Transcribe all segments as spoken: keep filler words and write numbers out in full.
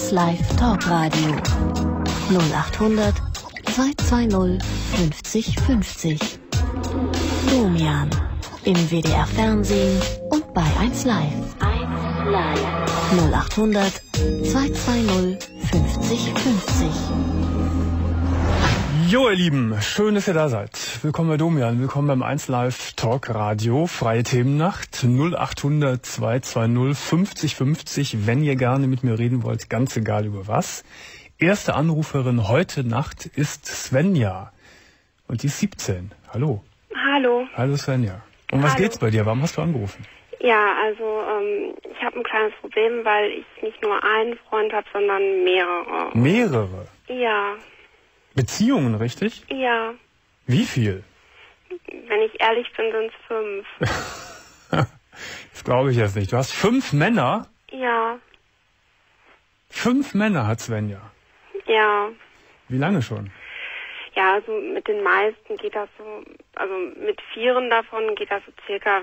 eins Live Talkradio null achthundert zweihundertzweißig fünfzig fünfzig. Domian im W D R Fernsehen und bei eins Live. eins Live null achthundert zweihundertzweißig fünfzig fünfzig. Jo, ihr Lieben, schön, dass ihr da seid. Willkommen bei Domian, willkommen beim eins Live Talk Radio, freie Themennacht, null achthundert zweihundertzweißig fünfzig fünfzig, wenn ihr gerne mit mir reden wollt, ganz egal über was. Erste Anruferin heute Nacht ist Svenja und die ist siebzehn. Hallo. Hallo. Hallo Svenja. Um was Hallo. geht's bei dir? Warum hast du angerufen? Ja, also ähm, ich habe ein kleines Problem, weil ich nicht nur einen Freund habe, sondern mehrere. Mehrere? Ja. Beziehungen, richtig? Ja. Wie viel? Wenn ich ehrlich bin, sind es fünf. Das glaube ich jetzt nicht. Du hast fünf Männer? Ja. Fünf Männer hat Svenja? Ja. Wie lange schon? Ja, also mit den meisten geht das so, also mit vieren davon geht das so circa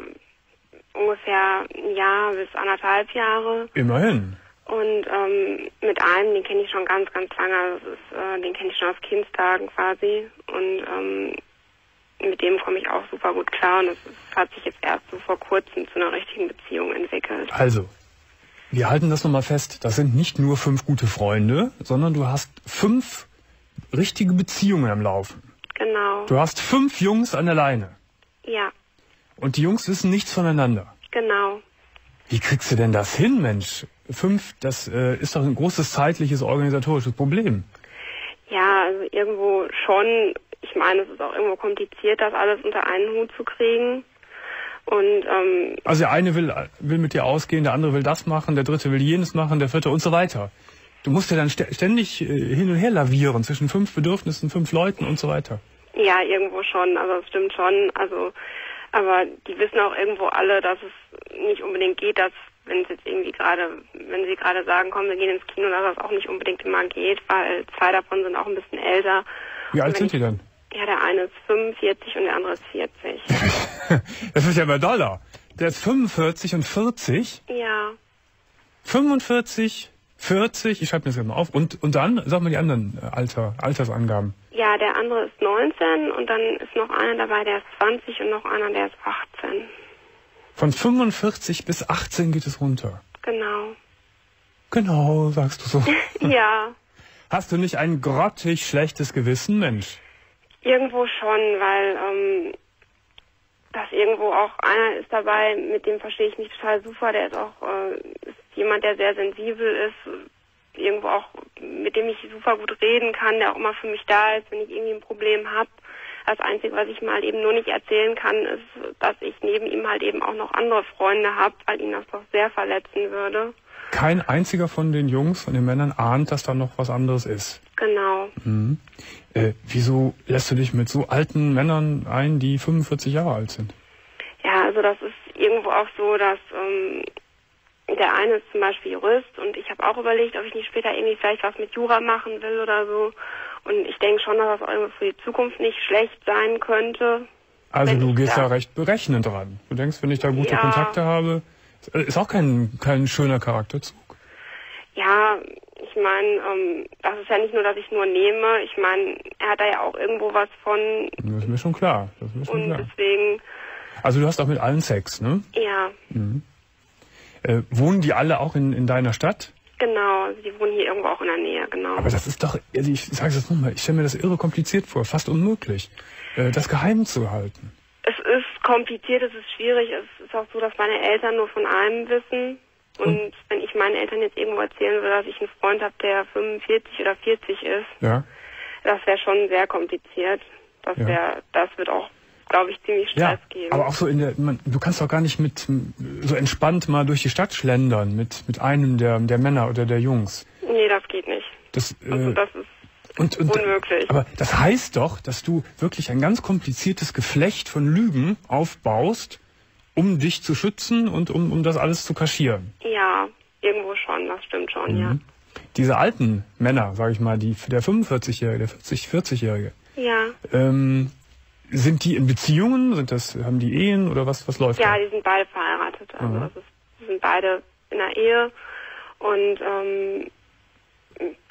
ungefähr ein Jahr bis anderthalb Jahre. Immerhin. Und ähm, mit einem, den kenne ich schon ganz, ganz lange. Das ist, äh, den kenne ich schon aus Kindstagen quasi. Und ähm, mit dem komme ich auch super gut klar. Und es hat sich jetzt erst so vor kurzem zu einer richtigen Beziehung entwickelt. Also, wir halten das nochmal fest. Das sind nicht nur fünf gute Freunde, sondern du hast fünf richtige Beziehungen am Laufen. Genau. Du hast fünf Jungs an der Leine. Ja. Und die Jungs wissen nichts voneinander. Genau. Wie kriegst du denn das hin, Mensch? Fünf, das äh, ist doch ein großes zeitliches, organisatorisches Problem. Ja, also irgendwo schon. Ich meine, es ist auch irgendwo kompliziert, das alles unter einen Hut zu kriegen. Und ähm, also der eine will, will mit dir ausgehen, der andere will das machen, der dritte will jenes machen, der vierte und so weiter. Du musst ja dann ständig äh, hin und her lavieren zwischen fünf Bedürfnissen, fünf Leuten und so weiter. Ja, irgendwo schon. Also es stimmt schon. Also, aber die wissen auch irgendwo alle, dass es nicht unbedingt geht, dass wenn es jetzt irgendwie gerade, wenn sie gerade sagen, komm, wir gehen ins Kino, dass das auch nicht unbedingt immer geht, weil zwei davon sind auch ein bisschen älter. Wie alt sind die denn? Ja, der eine ist fünfundvierzig und der andere ist vierzig. Das ist ja mal Dollar. Der ist fünfundvierzig und vierzig. Ja. fünfundvierzig, vierzig, ich schreibe mir das gerade mal auf. Und, und dann, sag mal die anderen Alter, Altersangaben. Ja, der andere ist neunzehn und dann ist noch einer dabei, der ist zwanzig und noch einer, der ist achtzehn. Von fünfundvierzig bis achtzehn geht es runter. Genau. Genau, sagst du so. Ja. Hast du nicht ein grottig schlechtes Gewissen, Mensch? Irgendwo schon, weil ähm, das irgendwo auch einer ist dabei, mit dem verstehe ich mich total super. Der ist auch äh, ist jemand, der sehr sensibel ist, irgendwo auch, mit dem ich super gut reden kann, der auch immer für mich da ist, wenn ich irgendwie ein Problem habe. Das Einzige, was ich mal eben nur nicht erzählen kann, ist, dass ich neben ihm halt eben auch noch andere Freunde habe, weil ihn das doch sehr verletzen würde. Kein einziger von den Jungs, von den Männern ahnt, dass da noch was anderes ist. Genau. Mhm. Äh, wieso lässt du dich mit so alten Männern ein, die fünfundvierzig Jahre alt sind? Ja, also das ist irgendwo auch so, dass ähm, der eine ist zum Beispiel Jurist und ich habe auch überlegt, ob ich nicht später irgendwie vielleicht was mit Jura machen will oder so. Und ich denke schon, dass das irgendwie für die Zukunft nicht schlecht sein könnte. Also du gehst da ja recht berechnend dran. Du denkst, wenn ich da gute ja. Kontakte habe, ist auch kein, kein schöner Charakterzug. Ja, ich meine, ähm, das ist ja nicht nur, dass ich nur nehme. Ich meine, er hat da ja auch irgendwo was von. Das ist mir schon klar. Das ist mir schon und klar. deswegen. Also du hast auch mit allen Sex, ne? Ja. Mhm. Äh, wohnen die alle auch in, in deiner Stadt? Genau, also die wohnen hier irgendwo auch in der Nähe, genau. Aber das ist doch, also ich sage es jetzt nochmal, ich stelle mir das irre kompliziert vor, fast unmöglich, äh, das geheim zu halten. Es ist kompliziert, es ist schwierig. Es ist auch so, dass meine Eltern nur von einem wissen. Und, Und wenn ich meinen Eltern jetzt irgendwo erzählen würde, dass ich einen Freund habe, der fünfundvierzig oder vierzig ist, ja. das wäre schon sehr kompliziert. Das Ja. wäre, das wird auch, glaube ich, ziemlich Stress Ja, geben. aber auch so in der, man, du kannst doch gar nicht mit so entspannt mal durch die Stadt schlendern mit mit einem der der Männer oder der Jungs. Nee, das geht nicht. Das, äh, Also das ist und, und, unmöglich. Aber das heißt doch, dass du wirklich ein ganz kompliziertes Geflecht von Lügen aufbaust, um dich zu schützen und um um das alles zu kaschieren. Ja, irgendwo schon, das stimmt schon, Mhm. ja. Diese alten Männer, sage ich mal, die der fünfundvierzig-Jährige, der vierzig, vierzig-Jährige, Ja. ähm, sind die in Beziehungen? Sind das, haben die Ehen oder was, was läuft Ja, da? die sind beide verheiratet. Also Mhm. das ist, die sind beide in einer Ehe. Und ähm,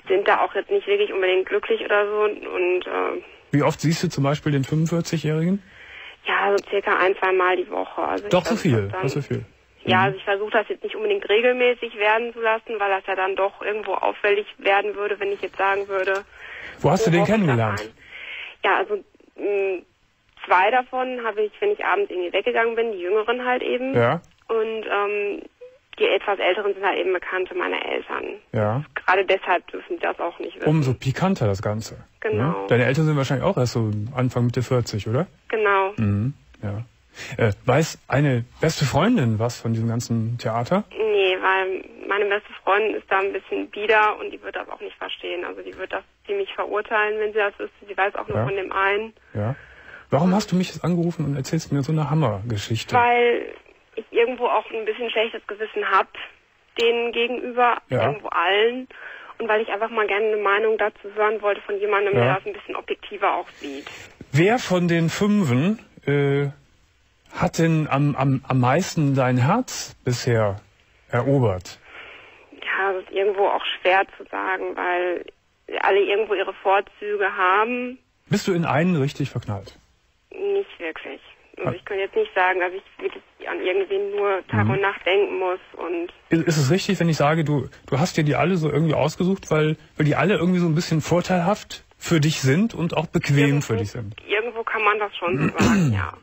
sind da auch jetzt nicht wirklich unbedingt glücklich oder so. Und äh, Wie oft siehst du zum Beispiel den fünfundvierzig-Jährigen? Ja, so circa ein, zwei Mal die Woche. Also Doch so viel, doch so viel. Ja, Mhm. also ich versuche das jetzt nicht unbedingt regelmäßig werden zu lassen, weil das ja dann doch irgendwo auffällig werden würde, wenn ich jetzt sagen würde. Wo hast du den kennengelernt? Ja, also mh, zwei davon habe ich, wenn ich abends irgendwie weggegangen bin, die Jüngeren halt eben. Ja. Und ähm, die etwas Älteren sind halt eben Bekannte meiner Eltern. Ja. Gerade deshalb dürfen die das auch nicht wissen. Umso pikanter das Ganze. Genau. Ja? Deine Eltern sind wahrscheinlich auch erst so Anfang Mitte vierzig, oder? Genau. Mhm. Ja. Äh, weiß eine beste Freundin was von diesem ganzen Theater? Nee, weil meine beste Freundin ist da ein bisschen bieder und die wird das auch nicht verstehen. Also die wird das ziemlich verurteilen, wenn sie das wüsste. Sie weiß auch nur Ja. von dem einen. Ja. Warum hast du mich jetzt angerufen und erzählst mir so eine Hammergeschichte? Weil ich irgendwo auch ein bisschen schlechtes Gewissen habe, denen gegenüber, Ja. irgendwo allen. Und weil ich einfach mal gerne eine Meinung dazu hören wollte von jemandem, Ja. der das ein bisschen objektiver auch sieht. Wer von den Fünfen äh, hat denn am, am, am meisten dein Herz bisher erobert? Ja, das ist irgendwo auch schwer zu sagen, weil alle irgendwo ihre Vorzüge haben. Bist du in einen richtig verknallt? Nicht wirklich. Also ich kann jetzt nicht sagen, dass ich wirklich an irgendwen nur Tag Mhm. und Nacht denken muss. Und Ist, ist es richtig, wenn ich sage, du, du hast dir die alle so irgendwie ausgesucht, weil, weil die alle irgendwie so ein bisschen vorteilhaft für dich sind und auch bequem irgendwo, für dich sind? irgendwo kann man das schon so sagen, ja.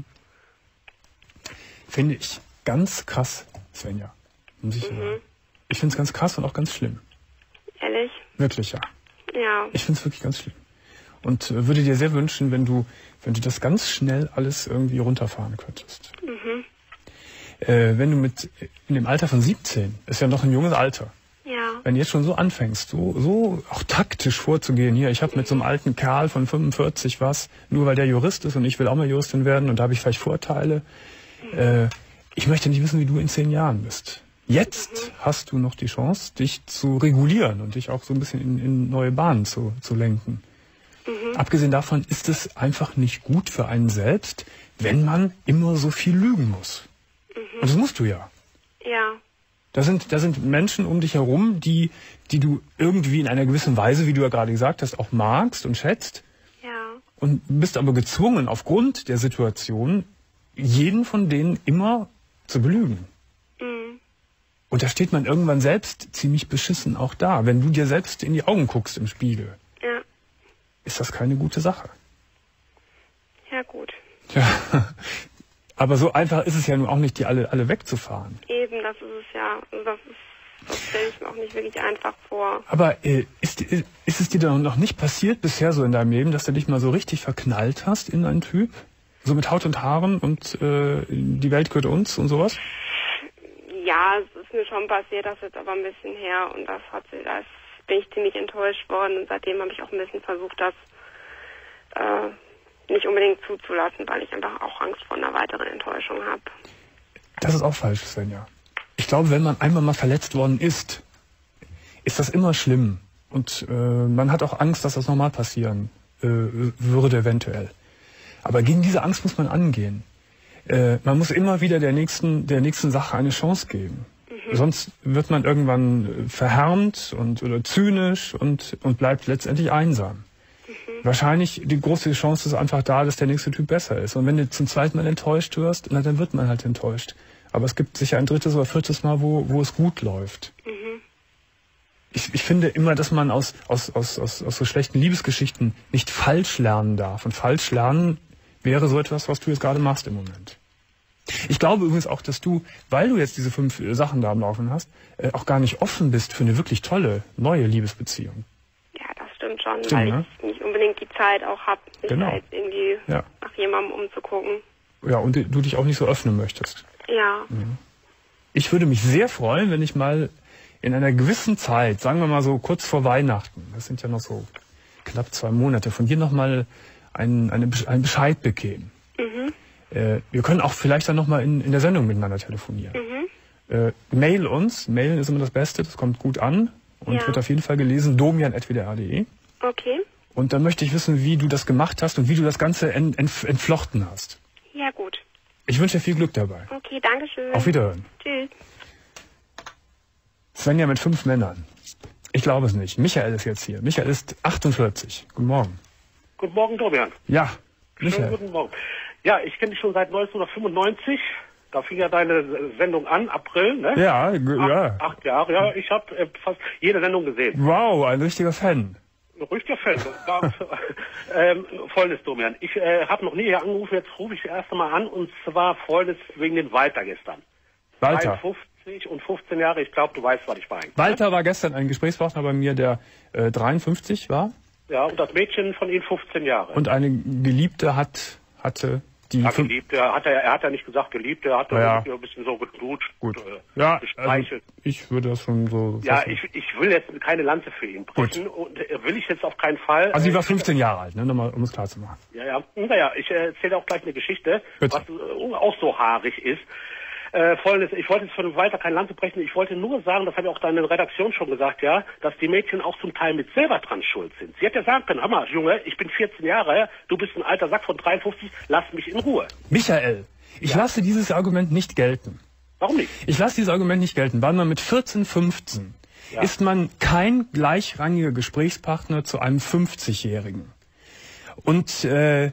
Finde ich ganz krass, Svenja. Muss ich dir Mhm. sagen. Ich finde es ganz krass und auch ganz schlimm. Ehrlich? Wirklich, ja. Ja. Ich finde es wirklich ganz schlimm. Und äh, würde dir sehr wünschen, wenn du, wenn du das ganz schnell alles irgendwie runterfahren könntest. Mhm. Äh, wenn du mit in dem Alter von siebzehn, ist ja noch ein junges Alter, Ja. wenn du jetzt schon so anfängst, so, so auch taktisch vorzugehen, hier, ich habe mit so einem alten Kerl von fünfundvierzig was, nur weil der Jurist ist und ich will auch mal Juristin werden und da habe ich vielleicht Vorteile. Äh, ich möchte nicht wissen, wie du in zehn Jahren bist. Jetzt Mhm. hast du noch die Chance, dich zu regulieren und dich auch so ein bisschen in, in neue Bahnen zu, zu lenken. Mhm. Abgesehen davon ist es einfach nicht gut für einen selbst, wenn man immer so viel lügen muss. Mhm. Und das musst du ja. Ja. Da sind, da sind Menschen um dich herum, die, die du irgendwie in einer gewissen Weise, wie du ja gerade gesagt hast, auch magst und schätzt. Ja. Und bist aber gezwungen, aufgrund der Situation, jeden von denen immer zu belügen. Mhm. Und da steht man irgendwann selbst ziemlich beschissen auch da. Wenn du dir selbst in die Augen guckst im Spiegel, Ja. ist das keine gute Sache. Ja, gut. Ja. Aber so einfach ist es ja nun auch nicht, die alle, alle wegzufahren. Eben, das ist es ja. Also das ist, das stelle ich mir auch nicht wirklich einfach vor. Aber äh, ist, ist es dir doch noch nicht passiert bisher so in deinem Leben, dass du dich mal so richtig verknallt hast in einen Typ? So mit Haut und Haaren und äh, die Welt gehört uns und sowas? Ja, es ist mir schon passiert, das ist jetzt aber ein bisschen her und das hat sie, da bin ich ziemlich enttäuscht worden und seitdem habe ich auch ein bisschen versucht, das äh, nicht unbedingt zuzulassen, weil ich einfach auch Angst vor einer weiteren Enttäuschung habe. Das ist auch falsch, Svenja. Ich glaube, wenn man einmal mal verletzt worden ist, ist das immer schlimm. Und äh, man hat auch Angst, dass das nochmal passieren äh, würde eventuell. Aber gegen diese Angst muss man angehen. Äh, man muss immer wieder der nächsten, der nächsten Sache eine Chance geben. Mhm. Sonst wird man irgendwann verhärmt und oder zynisch und, und bleibt letztendlich einsam. Mhm. Wahrscheinlich die große Chance ist einfach da, dass der nächste Typ besser ist. Und wenn du zum zweiten Mal enttäuscht wirst, na, dann wird man halt enttäuscht. Aber es gibt sicher ein drittes oder viertes Mal, wo, wo es gut läuft. Mhm. Ich, ich finde immer, dass man aus, aus, aus, aus, aus so schlechten Liebesgeschichten nicht falsch lernen darf. Und falsch lernen wäre so etwas, was du jetzt gerade machst im Moment. Ich glaube übrigens auch, dass du, weil du jetzt diese fünf Sachen da am Laufen hast, äh, auch gar nicht offen bist für eine wirklich tolle, neue Liebesbeziehung. Ja, das stimmt schon, Stimmt, weil ne? ich nicht unbedingt die Zeit auch habe, mich Genau. da jetzt irgendwie Ja. nach jemandem umzugucken. Ja, und du dich auch nicht so öffnen möchtest. Ja. Ich würde mich sehr freuen, wenn ich mal in einer gewissen Zeit, sagen wir mal so kurz vor Weihnachten, das sind ja noch so knapp zwei Monate, von dir nochmal einen, eine, einen Bescheid bekäme. Mhm. Äh, wir können auch vielleicht dann nochmal in, in der Sendung miteinander telefonieren. Mhm. Äh, mail uns, mailen ist immer das Beste, das kommt gut an und Ja. wird auf jeden Fall gelesen, domian at w d r punkt de. Okay. Und dann möchte ich wissen, wie du das gemacht hast und wie du das Ganze ent, ent, entflochten hast. Ja, gut. Ich wünsche dir viel Glück dabei. Okay, danke schön. Auf Wiederhören. Tschüss. Svenja mit fünf Männern. Ich glaube es nicht. Michael ist jetzt hier. Michael ist achtundvierzig. Guten Morgen. Guten Morgen, Domian. Ja, Michael. Schönen guten Morgen. Ja, ich kenne dich schon seit neunzehnhundertfünfundneunzig. Da fing ja deine Sendung an, April, ne? Ja, ja. Acht, acht Jahre, ja. Ich habe äh, fast jede Sendung gesehen. Wow, ein richtiger Fan. Ein richtiger Fan. ähm, Folgendes, Domian. Ich äh, habe noch nie hier angerufen, jetzt rufe ich das erste Mal an, und zwar Folgendes wegen den Walter gestern. Walter. dreiundfünfzig und fünfzehn Jahre, ich glaube, du weißt, was ich meine. Walter war gestern ein Gesprächspartner bei mir, der äh, dreiundfünfzig war. Ja, und das Mädchen von ihm fünfzehn Jahre. Und eine Geliebte hat, hatte... Die ja, geliebt, er hat, er, er hat ja nicht gesagt geliebt, er hat ja. ein bisschen so geknutscht, Gut. Äh, ja, gestreichelt. Also ich würde das schon so... Ja, ich, ich will jetzt keine Lanze für ihn brechen. Gut. Und äh, will ich jetzt auf keinen Fall. Also sie war fünfzehn Jahre alt, ne? Nochmal, um es klar zu machen. Ja, ja. Naja, ich äh, erzähle auch gleich eine Geschichte, Bitte. was äh, auch so haarig ist. Äh, Folgendes, ich wollte jetzt von Walter kein Lanze brechen, ich wollte nur sagen, das hat ja auch deine Redaktion schon gesagt, ja, dass die Mädchen auch zum Teil mit selber dran schuld sind. Sie hätte ja sagen können, hör mal, Junge, ich bin vierzehn Jahre, du bist ein alter Sack von dreiundfünfzig, lass mich in Ruhe. Michael, ich ja. lasse dieses Argument nicht gelten. Warum nicht? Ich lasse dieses Argument nicht gelten, weil man mit vierzehn, fünfzehn ja. ist man kein gleichrangiger Gesprächspartner zu einem fünfzigjährigen. Und äh,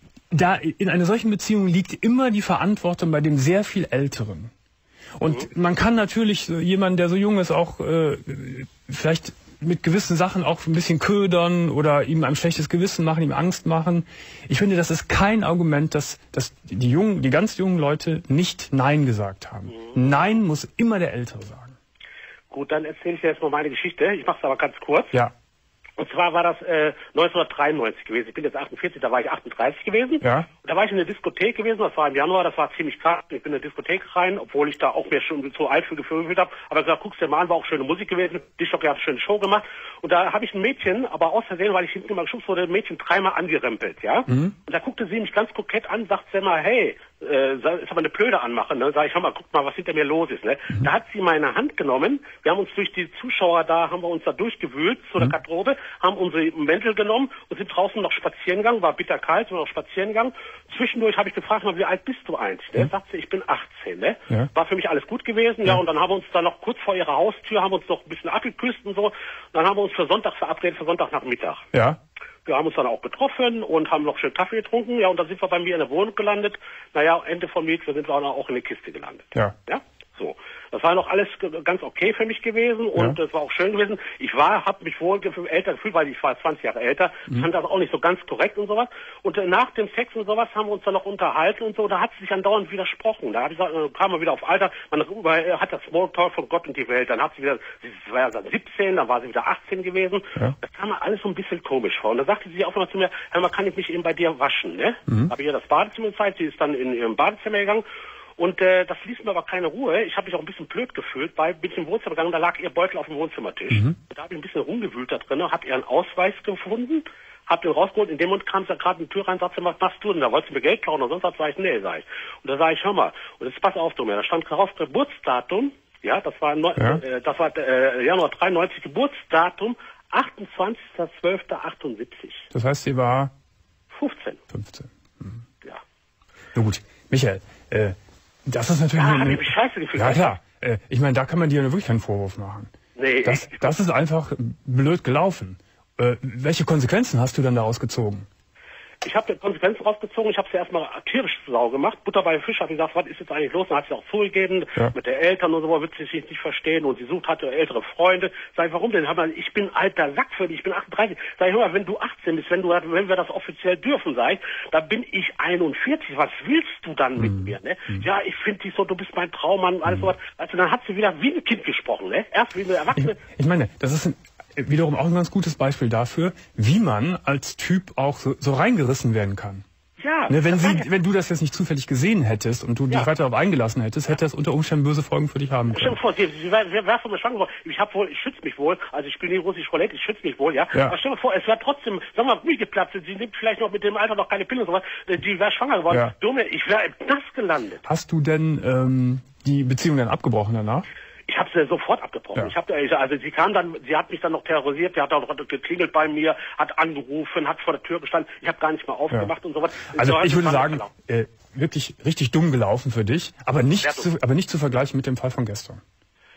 da in einer solchen Beziehung liegt immer die Verantwortung bei dem sehr viel Älteren. Und mhm. man kann natürlich so jemanden, der so jung ist, auch äh, vielleicht mit gewissen Sachen auch ein bisschen ködern oder ihm ein schlechtes Gewissen machen, ihm Angst machen. Ich finde, das ist kein Argument, dass, dass die jungen, die ganz jungen Leute nicht Nein gesagt haben. Mhm. Nein muss immer der Ältere sagen. Gut, dann erzähle ich dir jetzt mal meine Geschichte. Ich mache es aber ganz kurz. Ja. Und zwar war das äh, neunzehnhundertdreiundneunzig gewesen. Ich bin jetzt achtundvierzig, da war ich achtunddreißig gewesen. Ja. Und da war ich in der Diskothek gewesen, das war im Januar, das war ziemlich krass. Ich bin in der Diskothek rein, obwohl ich da auch mir schon zu alt für gefühlt habe. Aber ich gesagt, guck's dir mal an, war auch schöne Musik gewesen. Disjockey hat eine schöne Show gemacht. Und da habe ich ein Mädchen, aber aus Versehen, weil ich hinten immer geschubst wurde, ein Mädchen dreimal angerempelt, ja. Mhm. Und da guckte sie mich ganz kokett an, sagt sie mal, hey, äh, ist aber eine Blöde anmachen, ne? Sag ich, hör mal, guck mal, was hinter mir los ist, ne? Mhm. Da hat sie meine Hand genommen, wir haben uns durch die Zuschauer da, haben wir uns da durchgewühlt, zu der mhm. Garderobe, haben unsere Mäntel genommen und sind draußen noch spazieren gegangen, war bitterkalt, sind noch spazieren gegangen. Zwischendurch habe ich gefragt, mal, wie alt bist du eigentlich, ne? Mhm. Sagt sie, ich bin achtzehn, ne? Ja. War für mich alles gut gewesen, ja. ja, und dann haben wir uns da noch kurz vor ihrer Haustür, haben wir uns noch ein bisschen abgeküsst und so, und dann haben wir uns für Sonntag verabredet, für Sonntagnachmittag. Ja. Wir haben uns dann auch getroffen und haben noch schön Kaffee getrunken. Ja, und dann sind wir bei mir in der Wohnung gelandet. Naja, Ende vom Lied, wir sind dann auch in der Kiste gelandet. Ja. Ja, so. Das war noch alles ganz okay für mich gewesen und es ja. war auch schön gewesen. Ich war, habe mich wohl älter gefühlt, weil ich war zwanzig Jahre älter. Mhm. Fand das auch nicht so ganz korrekt und sowas. Und äh, nach dem Sex und sowas haben wir uns dann noch unterhalten und so. Da hat sie sich andauernd widersprochen. Da hab ich gesagt, äh, kam man wieder auf Alter. Man äh, hat das Smalltalk von Gott und die Welt. Dann hat sie wieder, sie war ja dann siebzehn, dann war sie wieder achtzehn gewesen. Ja. Das kam mir alles so ein bisschen komisch vor. Und da sagte sie auch immer zu mir, hör mal, kann ich mich eben bei dir waschen, ne? Mhm. Habe ihr das Badezimmer gezeigt. Sie ist dann in ihrem Badezimmer gegangen. Und äh, das ließ mir aber keine Ruhe. Ich habe mich auch ein bisschen blöd gefühlt, weil bin ich im Wohnzimmer gegangen, da lag ihr Beutel auf dem Wohnzimmertisch. Mhm. Da habe ich ein bisschen rumgewühlt da drin, habe ihren Ausweis gefunden, habe den rausgeholt. In dem Moment kam sie da gerade in die Tür rein und sagte, was machst du denn da? Wolltest du mir Geld klauen oder sonst was? Sag ich, nee, sag ich. Und da sage ich, hör mal, und jetzt pass auf, du mir, da stand drauf Geburtsdatum, ja, das war, ja. äh, das war äh, Januar dreiundneunzig, Geburtsdatum, achtundzwanzigster zwölfter achtundsiebzig. Das heißt, sie war fünfzehn. fünfzehn. Mhm. Ja. Na gut, Michael, äh, das ist natürlich... Ja, eine, hab ich scheiße gefühlt. Ja, klar. Äh, ich meine, da kann man dir wirklich keinen Vorwurf machen. Nee. Das, das ist einfach blöd gelaufen. Äh, welche Konsequenzen hast du dann daraus gezogen? Ich habe Konsequenzen rausgezogen. Ich habe sie erstmal tierisch sau gemacht. Butter bei Fisch, habe gesagt, was ist jetzt eigentlich los? Dann hat sie auch zugegeben, ja. mit der Eltern und so, wird sie sich nicht verstehen. Und sie sucht, hatte ältere Freunde. Sag ich, warum denn? Ich bin alter Sack für dich, ich bin achtunddreißig. Sag ich, hör mal, wenn du achtzehn bist, wenn du, wenn wir das offiziell dürfen, sag ich, da bin ich einundvierzig. Was willst du dann mit mhm. mir, ne? Mhm. Ja, ich finde dich so, du bist mein Traummann, alles mhm. sowas. Also dann hat sie wieder wie ein Kind gesprochen, ne? Erst wie eine Erwachsene. Ich, ich meine, das ist ein wiederum auch ein ganz gutes Beispiel dafür, wie man als Typ auch so, so reingerissen werden kann. Ja, ne, wenn, sie, wenn du das jetzt nicht zufällig gesehen hättest und du dich ja. weiter darauf eingelassen hättest, hätte das unter Umständen böse Folgen für dich haben können. Stell dir vor, sie, sie wäre von mir schwanger geworden. Ich habe wohl, ich schütze mich wohl, also ich spiele nie russisch Roulette, ich schütze mich wohl, ja. ja. Aber stell dir vor, es wäre trotzdem, sagen wir mal, wie geplatzt, sie nimmt vielleicht noch mit dem Alter noch keine Pille und sowas, die wäre schwanger geworden. Ja. Dumme, ich wäre im Knast gelandet. Hast du denn ähm, die Beziehung dann abgebrochen danach? Ich habe sie sofort abgebrochen. Ja. Ich hab, also sie kam dann, sie hat mich dann noch terrorisiert, sie hat auch geklingelt bei mir, hat angerufen, hat vor der Tür gestanden. Ich habe gar nicht mal aufgemacht ja. und sowas. Also ich würde sagen, äh, wirklich richtig dumm gelaufen für dich, aber nicht, zu, aber nicht zu vergleichen mit dem Fall von gestern.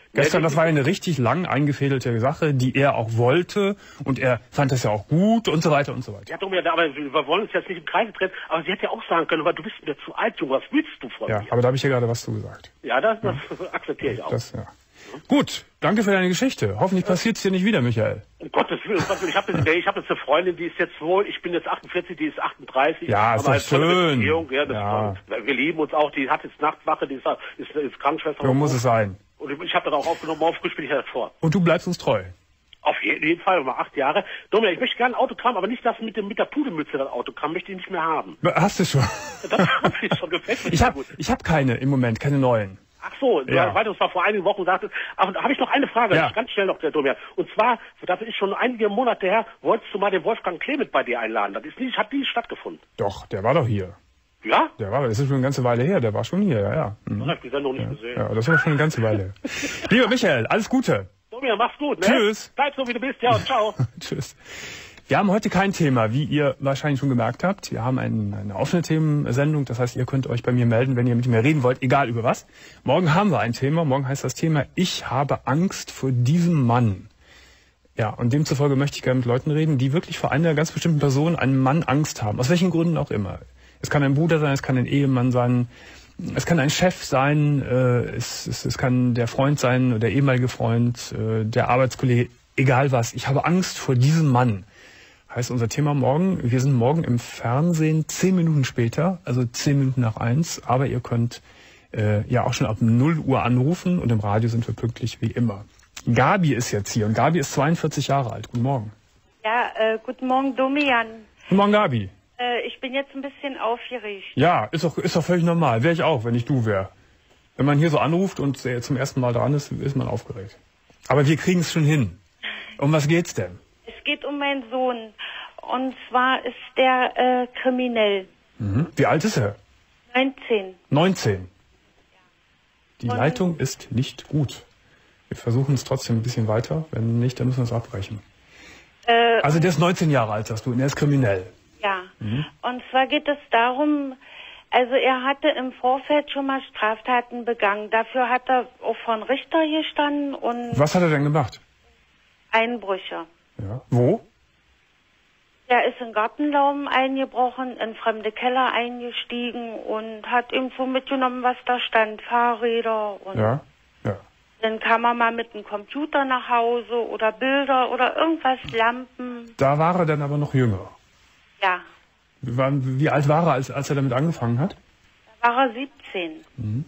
Gestern, das war ja eine richtig lang eingefädelte Sache, die er auch wollte und er fand das ja auch gut und so weiter und so weiter. Ja, Domian, aber wir wollen uns jetzt nicht im Kreise drehen, aber sie hätte ja auch sagen können, aber du bist mir zu alt, Junge, was willst du von ja, mir? Aber da habe ich ja gerade was zu gesagt. Ja, das, das ja. akzeptiere ich auch. Das, ja. Gut, danke für deine Geschichte. Hoffentlich passiert es dir nicht wieder, Michael. Um Gottes Willen, um Gottes Willen. Ich habe jetzt, hab jetzt eine Freundin, die ist jetzt wohl, ich bin jetzt achtundvierzig, die ist achtunddreißig. Ja, ist doch schön. Ja, das ja. Ist, wir lieben uns auch, die hat jetzt Nachtwache, die ist, ist, ist Krankenschwester. So muss es sein. Und ich habe das auch aufgenommen, morgen früh spiele ich das vor. Und du bleibst uns treu? Auf jeden Fall, mal acht Jahre. Domian, ich möchte gerne ein Autogramm, aber nicht das mit, dem, mit der Pudelmütze, das Autogramm, möchte ich nicht mehr haben. Hast du schon? Das habe ich schon, gefällt mir. Ich habe hab keine im Moment, keine neuen. Ach so, ja. weil du es war vor einigen Wochen sagtest. Aber da habe ich noch eine Frage, ja. ganz schnell noch, der Domian. Und zwar, das ist schon einige Monate her, wolltest du mal den Wolfgang Clement bei dir einladen. Das ist nicht, hat nie stattgefunden. Doch, der war doch hier. Ja? Der war, das ist schon eine ganze Weile her, der war schon hier, ja, ja. Mhm. Das habe ich die Sendung nicht ja. gesehen. Ja, das war schon eine ganze Weile her. Lieber Michael, alles Gute. Domian, mach's gut, ne? Tschüss. Bleib so, wie du bist, ja, und ciao. Tschüss. Wir haben heute kein Thema, wie ihr wahrscheinlich schon gemerkt habt. Wir haben ein, eine offene Themensendung, das heißt, ihr könnt euch bei mir melden, wenn ihr mit mir reden wollt, egal über was. Morgen haben wir ein Thema, morgen heißt das Thema, ich habe Angst vor diesem Mann. Ja, und demzufolge möchte ich gerne mit Leuten reden, die wirklich vor einer ganz bestimmten Person, einem Mann, Angst haben. Aus welchen Gründen auch immer. Es kann ein Bruder sein, es kann ein Ehemann sein, es kann ein Chef sein, äh, es, es, es kann der Freund sein, oder der ehemalige Freund, äh, der Arbeitskollege, egal was. Ich habe Angst vor diesem Mann. Heißt unser Thema morgen. Wir sind morgen im Fernsehen zehn Minuten später, also zehn Minuten nach eins. Aber ihr könnt äh, ja auch schon ab null Uhr anrufen und im Radio sind wir pünktlich wie immer. Gabi ist jetzt hier und Gabi ist zweiundvierzig Jahre alt. Guten Morgen. Ja, äh, guten Morgen, Domian. Guten Morgen, Gabi. Äh, ich bin jetzt ein bisschen aufgeregt. Ja, ist doch, ist doch völlig normal. Wäre ich auch, wenn ich du wäre. Wenn man hier so anruft und äh, zum ersten Mal dran ist, ist man aufgeregt. Aber wir kriegen es schon hin. Um was geht's denn? Es geht um meinen Sohn. Und zwar ist der äh, kriminell. Mhm. Wie alt ist er? neunzehn. neunzehn. Die Und Leitung ist nicht gut. Wir versuchen es trotzdem ein bisschen weiter. Wenn nicht, dann müssen wir es abbrechen. Äh, Also der ist neunzehn Jahre alt, sagst du, und er ist kriminell. Ja. Mhm. Und zwar geht es darum, also er hatte im Vorfeld schon mal Straftaten begangen. Dafür hat er auch von Richter gestanden und Was hat er denn gemacht? Einbrüche. Ja. Wo? Er ist in Gartenlauben eingebrochen, in fremde Keller eingestiegen und hat ihm so mitgenommen, was da stand, Fahrräder und Ja. Ja. dann kam er mal mit einem Computer nach Hause oder Bilder oder irgendwas, Lampen. Da war er dann aber noch jünger. Ja, Wie, war, wie alt war er, als, als er damit angefangen hat? da war er siebzehn. Mhm.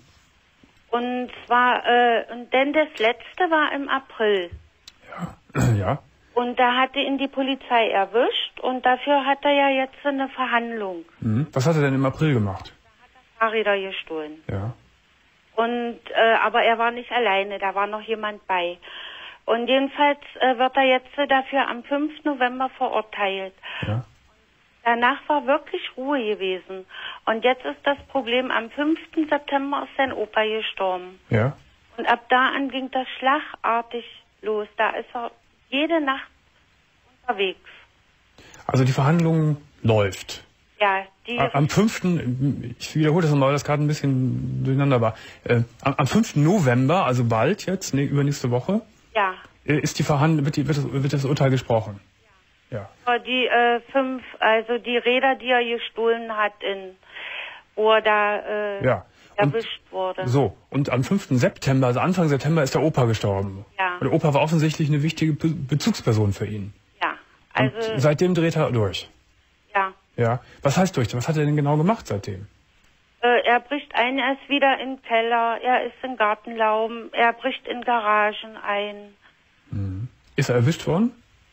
Und zwar, äh, und denn das letzte war im April. Ja. Ja. Und da hatte ihn die Polizei erwischt und dafür hat er ja jetzt eine Verhandlung. Mhm. Was hat er denn im April gemacht? Fahrräder gestohlen. Ja. Und, äh, aber er war nicht alleine, da war noch jemand bei. Und jedenfalls äh, wird er jetzt äh, dafür am fünften November verurteilt. Ja. Danach war wirklich Ruhe gewesen. Und jetzt ist das Problem, am fünften September ist sein Opa gestorben. Ja. Und ab da an ging das schlagartig los. Da ist er jede Nacht unterwegs. Also die Verhandlung läuft. Ja, die... Am fünften Ich wiederhole das nochmal, weil das gerade ein bisschen durcheinander war. Äh, am, am fünften November, also bald jetzt, ne, übernächste Woche, Ja. äh, ist die Verhandlung, wird, die, wird, das, wird das Urteil gesprochen. Ja. Die äh, fünf, also die Räder, die er gestohlen hat, in, wo er da äh, Ja. Und, erwischt wurde. so, und am fünften September, also Anfang September, ist der Opa gestorben. Ja. Und der Opa war offensichtlich eine wichtige Be Bezugsperson für ihn. Ja, Und also, seitdem dreht er durch. ja. Ja. Was heißt durch? Was hat er denn genau gemacht seitdem? Äh, er bricht ein, er ist wieder im Keller, er ist in Gartenlauben, er bricht in Garagen ein. Mhm. Ist er erwischt worden?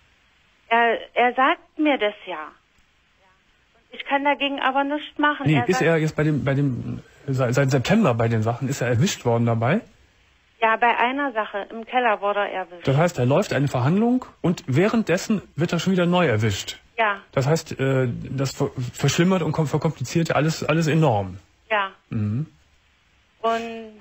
Er, er sagt mir das ja. Ich kann dagegen aber nichts machen. Nee, er ist sagt, er jetzt bei dem, bei dem, seit, seit September bei den Sachen, ist er erwischt worden dabei? Ja, bei einer Sache, im Keller wurde er erwischt. Das heißt, er läuft eine Verhandlung und währenddessen wird er schon wieder neu erwischt. Ja, Das heißt, äh, das ver- verschlimmert und kom- verkompliziert alles, alles enorm. ja. Mhm. Und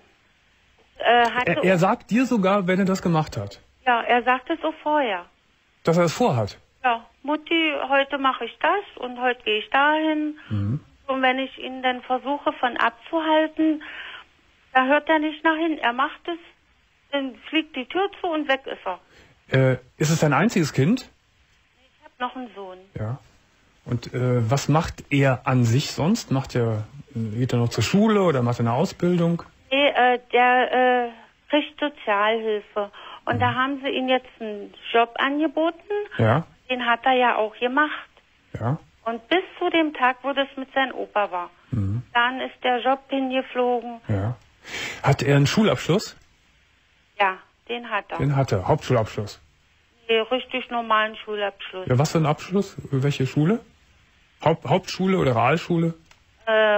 äh, hatte... Er, er sagt dir sogar, wenn er das gemacht hat, ja, er sagte so vorher. dass er es vorhat. Ja, Mutti, heute mache ich das und heute gehe ich dahin. Mhm. Und wenn ich ihn dann versuche von abzuhalten, da hört er nicht nach hin. Er macht es dann fliegt die Tür zu und weg ist er. Äh, ist es dein einziges Kind? Ich habe noch einen Sohn. Ja. Und äh, was macht er an sich sonst? Macht er, geht er noch zur Schule oder macht er eine Ausbildung? Nee, äh, der äh, kriegt Sozialhilfe. Und mhm. da haben sie ihm jetzt einen Job angeboten. Ja. Den hat er ja auch gemacht. Ja. Und bis zu dem Tag, wo das mit seinem Opa war. Mhm. Dann ist der Job hingeflogen. Ja. Hat er einen Schulabschluss? Ja, den hat er. Den hat er. Hauptschulabschluss? Nee, richtig normalen Schulabschluss. Ja, was für ein Abschluss? Welche Schule? Haupt, Hauptschule oder Realschule? Äh,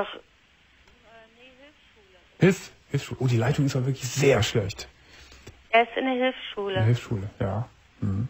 Hilf, Hilfsschule. Oh, die Leitung ist aber wirklich sehr schlecht. er ist in der Hilfsschule. Eine Hilfsschule, ja. Mhm.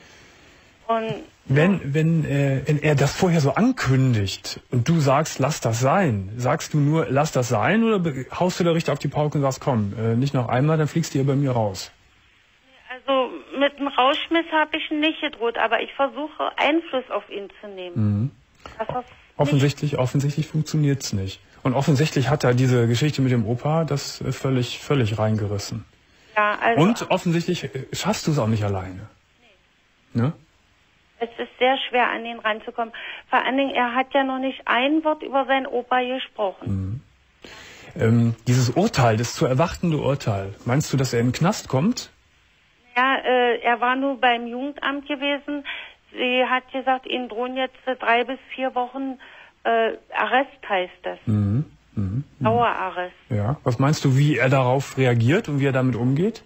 Und Wenn, wenn, äh, wenn er das vorher so ankündigt und du sagst, lass das sein, sagst du nur, lass das sein, oder be- haust du da richtig auf die Pauke und sagst, komm, äh, nicht noch einmal, dann fliegst du hier bei mir raus? also mit dem Rauschmiss habe ich ihn nicht gedroht, aber ich versuche Einfluss auf ihn zu nehmen. Mhm. Das ist Offensichtlich, offensichtlich funktioniert's nicht. Und offensichtlich hat er diese Geschichte mit dem Opa das äh, völlig, völlig reingerissen. Ja, also Und offensichtlich äh, schaffst du es auch nicht alleine. Nee. Ne? es ist sehr schwer, an ihn ranzukommen. Vor allen Dingen, er hat ja noch nicht ein Wort über seinen Opa gesprochen. Mhm. Ähm, dieses Urteil, das zu erwartende Urteil, meinst du, dass er in den Knast kommt? Ja, äh, er war nur beim Jugendamt gewesen. Sie hat gesagt, ihnen drohen jetzt äh, drei bis vier Wochen äh, Arrest, heißt das. Mhm. Mhm. Dauerarrest. Ja. Was meinst du, wie er darauf reagiert und wie er damit umgeht?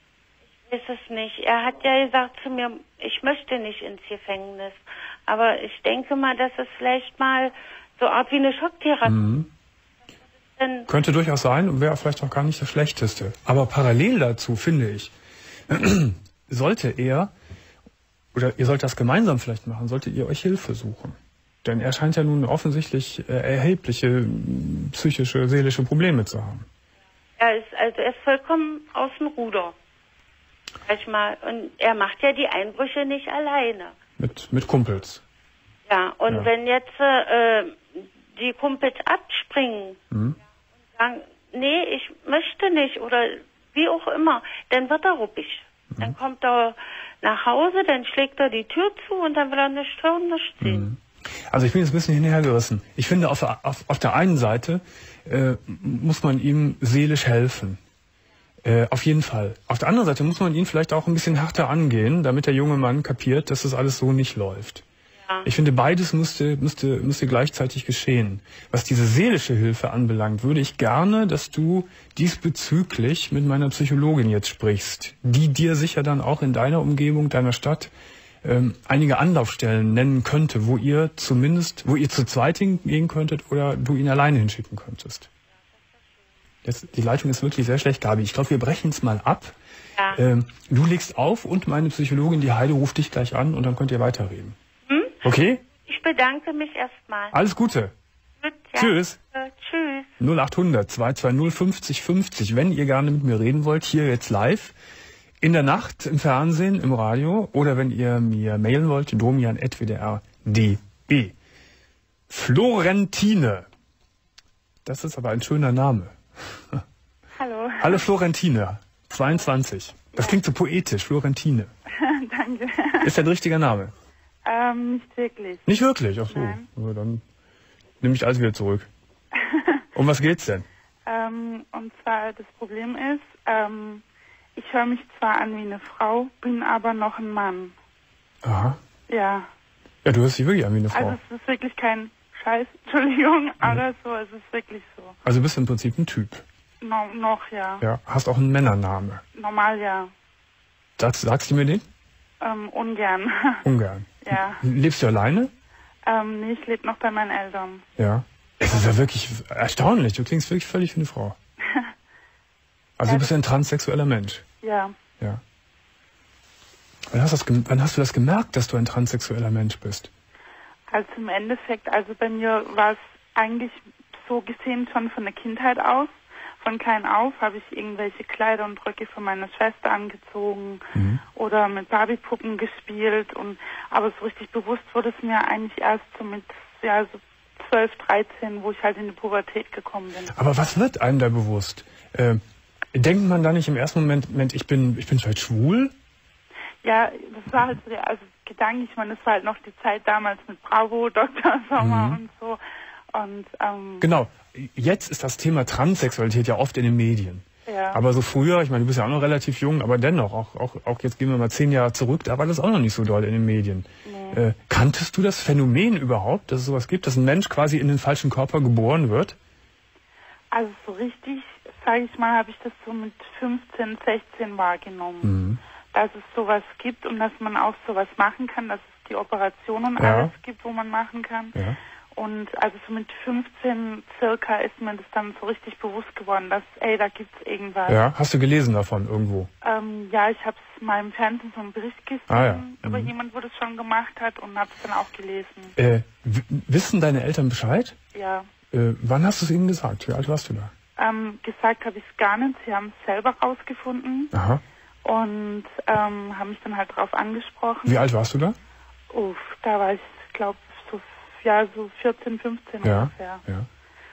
Ist es nicht. Er hat ja gesagt zu mir, ich möchte nicht ins Gefängnis. Aber ich denke mal, dass es vielleicht mal so Art wie eine Schocktherapie. Mhm. Denn Könnte durchaus sein und wäre vielleicht auch gar nicht das Schlechteste. Aber parallel dazu, finde ich, sollte er, oder ihr sollt das gemeinsam vielleicht machen, solltet ihr euch Hilfe suchen. Denn er scheint ja nun offensichtlich äh, erhebliche äh, psychische, seelische Probleme zu haben. er ist also er ist vollkommen aus dem Ruder. Sag ich mal. Und er macht ja die Einbrüche nicht alleine. Mit, mit Kumpels. Ja, und Ja. wenn jetzt äh, die Kumpels abspringen Mhm. und sagen, nee, ich möchte nicht oder wie auch immer, dann wird er ruppig. Mhm. Dann kommt er nach Hause, dann schlägt er die Tür zu und dann will er nicht hören, nicht sehen. Mhm. Also ich bin jetzt ein bisschen hinhergerissen. Ich finde, auf, auf, auf der einen Seite äh, muss man ihm seelisch helfen. Äh, auf jeden Fall. Auf der anderen Seite muss man ihn vielleicht auch ein bisschen härter angehen, damit der junge Mann kapiert, dass das alles so nicht läuft. Ja. Ich finde, beides müsste, müsste, müsste gleichzeitig geschehen. Was diese seelische Hilfe anbelangt, würde ich gerne, dass du diesbezüglich mit meiner Psychologin jetzt sprichst, die dir sicher dann auch in deiner Umgebung, deiner Stadt, ähm, einige Anlaufstellen nennen könnte, wo ihr zumindest, wo ihr zu zweit hingehen könntet oder du ihn alleine hinschicken könntest. Jetzt, die Leitung ist wirklich sehr schlecht, Gabi. Ich glaube, wir brechen es mal ab. Ja. Ähm, du legst auf und meine Psychologin, die Heide, ruft dich gleich an und dann könnt ihr weiterreden. Hm? Okay? Ich bedanke mich erstmal. Alles Gute. Gut, ja. Tschüss. Äh, tschüss. null achthundert zwei zwei null fünfzig fünfzig. Wenn ihr gerne mit mir reden wollt, hier jetzt live, in der Nacht, im Fernsehen, im Radio oder wenn ihr mir mailen wollt, domian at w d r punkt d e. Florentine. Das ist aber ein schöner Name. Hallo. Hallo Florentine, zweiundzwanzig. Das klingt so poetisch, Florentine. Danke. Ist der richtige Name? Ähm, nicht wirklich. Nicht wirklich? Ach so. Nein. Aber dann nehme ich alles wieder zurück. Um was geht's denn? Ähm, und zwar das Problem ist, ähm, ich höre mich zwar an wie eine Frau, bin aber noch ein Mann. Aha. Ja. Ja, du hörst dich wirklich an wie eine Frau. Also es ist wirklich kein Scheiß, Entschuldigung, aber so, es ist wirklich so. Also bist du im Prinzip ein Typ. No, noch, ja. Ja, hast auch einen Männername. Normal, ja. Sagst, sagst du mir den? Ähm, ungern. Ungern. Ja. Lebst du alleine? Ähm, nee, ich lebe noch bei meinen Eltern. Ja. Es ist ja wirklich erstaunlich. Du klingst wirklich völlig wie eine Frau. Also Ja. du bist ein transsexueller Mensch. Ja. Ja. Wann hast, das, gem- wann hast du das gemerkt, dass du ein transsexueller Mensch bist? Also im Endeffekt, also bei mir war es eigentlich so gesehen schon von der Kindheit aus. Von klein auf habe ich irgendwelche Kleider und Röcke von meiner Schwester angezogen Mhm. oder mit Barbiepuppen gespielt. Und aber so richtig bewusst wurde es mir eigentlich erst so mit ja, so zwölf, dreizehn, wo ich halt in die Pubertät gekommen bin. Aber was wird einem da bewusst? Äh, Denkt man da nicht im ersten Moment, Moment ich bin ich bin vielleicht schwul? Ja, das war halt so der, also Gedanke, ich meine, das war halt noch die Zeit damals mit Bravo, Doktor Sommer mhm. und so. Und, ähm, genau, jetzt ist das Thema Transsexualität ja oft in den Medien. Ja. Aber so früher, ich meine, du bist ja auch noch relativ jung, aber dennoch, auch, auch, auch jetzt gehen wir mal zehn Jahre zurück, da war das auch noch nicht so doll in den Medien. Nee. Äh, kanntest du das Phänomen überhaupt, dass es sowas gibt, dass ein Mensch quasi in den falschen Körper geboren wird? Also so richtig, sage ich mal, habe ich das so mit fünfzehn, sechzehn wahrgenommen. Mhm. Dass es sowas gibt und dass man auch sowas machen kann, dass es die Operationen ja. alles gibt, wo man machen kann. Ja. Und also so mit fünfzehn circa ist mir das dann so richtig bewusst geworden, dass, ey, da gibt's irgendwas. Ja, hast du gelesen davon irgendwo? Ähm, ja, ich habe es mal im Fernsehen so einen Bericht gesehen, ah, ja. über mhm. jemand, wo das schon gemacht hat und habe es dann auch gelesen. Äh, wissen deine Eltern Bescheid? Ja. Äh, wann hast du es ihnen gesagt? Wie alt warst du da? Ähm, gesagt habe ich es gar nicht. Sie haben es selber rausgefunden. Aha. Und ähm, haben mich dann halt drauf angesprochen. Wie alt warst du da? Uff, da war ich, glaube so, ja, so vierzehn, fünfzehn ja, ungefähr. Ja.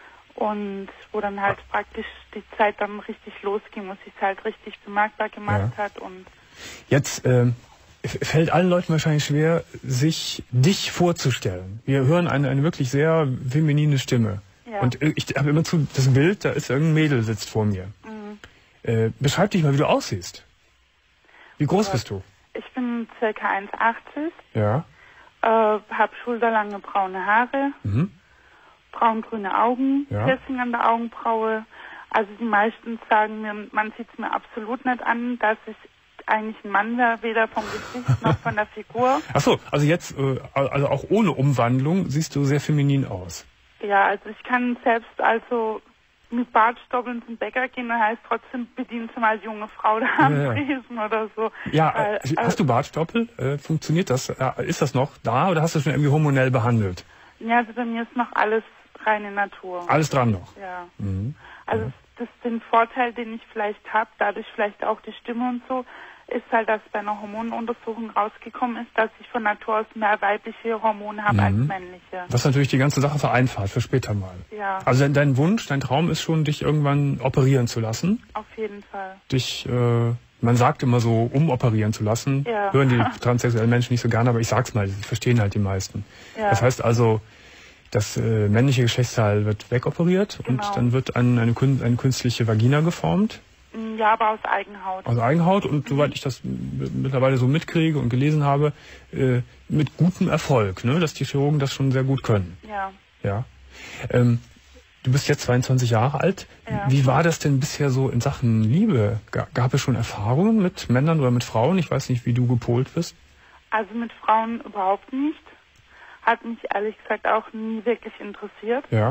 Und wo dann halt ah. praktisch die Zeit dann richtig losging und sich halt richtig bemerkbar gemacht ja. hat. Und jetzt ähm, fällt allen Leuten wahrscheinlich schwer, sich dich vorzustellen. Wir hören eine, eine wirklich sehr feminine Stimme. Ja. Und ich habe immer zu das Bild, da ist irgendein Mädel sitzt vor mir. Mhm. Äh, beschreib dich mal, wie du aussiehst. Wie groß bist du? Ich bin circa eins achtzig. Ja. Äh, hab schulterlange braune Haare. Mhm. Braungrüne Augen. Ja. Piercing an der Augenbraue. Also die meisten sagen mir, man sieht es mir absolut nicht an, dass ich eigentlich ein Mann wäre, weder vom Gesicht noch von der Figur. Ach so, also jetzt, äh, also auch ohne Umwandlung siehst du sehr feminin aus. Ja, also ich kann selbst also mit Bartstoppeln zum Bäcker gehen, dann heißt trotzdem, bedienen Sie mal als junge Frau da am ja, ja. Tresen oder so. Ja, Weil, äh, hast du Bartstoppel? Äh, funktioniert das? Äh, ist das noch da oder hast du schon irgendwie hormonell behandelt? Ja, also bei mir ist noch alles reine Natur. Alles dran noch? Ja. Mhm. Also ja. das ist den Vorteil, den ich vielleicht habe, dadurch vielleicht auch die Stimme und so, ist halt, dass bei einer Hormonuntersuchung rausgekommen ist, dass ich von Natur aus mehr weibliche Hormone habe mhm. als männliche. Was natürlich die ganze Sache vereinfacht für später mal. Ja. Also dein, dein Wunsch, dein Traum ist schon, dich irgendwann operieren zu lassen. Auf jeden Fall. Dich, äh, man sagt immer so, umoperieren zu lassen. Ja. Hören die transsexuellen Menschen nicht so gerne, aber ich sag's mal, das verstehen halt die meisten. Ja. Das heißt also, das äh, männliche Geschlechtsteil wird wegoperiert genau. und dann wird ein, eine, eine künstliche Vagina geformt. Ja, aber aus Eigenhaut. Aus Eigenhaut und mhm. soweit ich das mittlerweile so mitkriege und gelesen habe, äh, mit gutem Erfolg, ne, dass die Chirurgen das schon sehr gut können. Ja. Ja. Ähm, du bist jetzt zweiundzwanzig Jahre alt. Ja. Wie war das denn bisher so in Sachen Liebe? Gab es schon Erfahrungen mit Männern oder mit Frauen? Ich weiß nicht, wie du gepolt bist. Also mit Frauen überhaupt nicht. Hat mich ehrlich gesagt auch nie wirklich interessiert. Ja.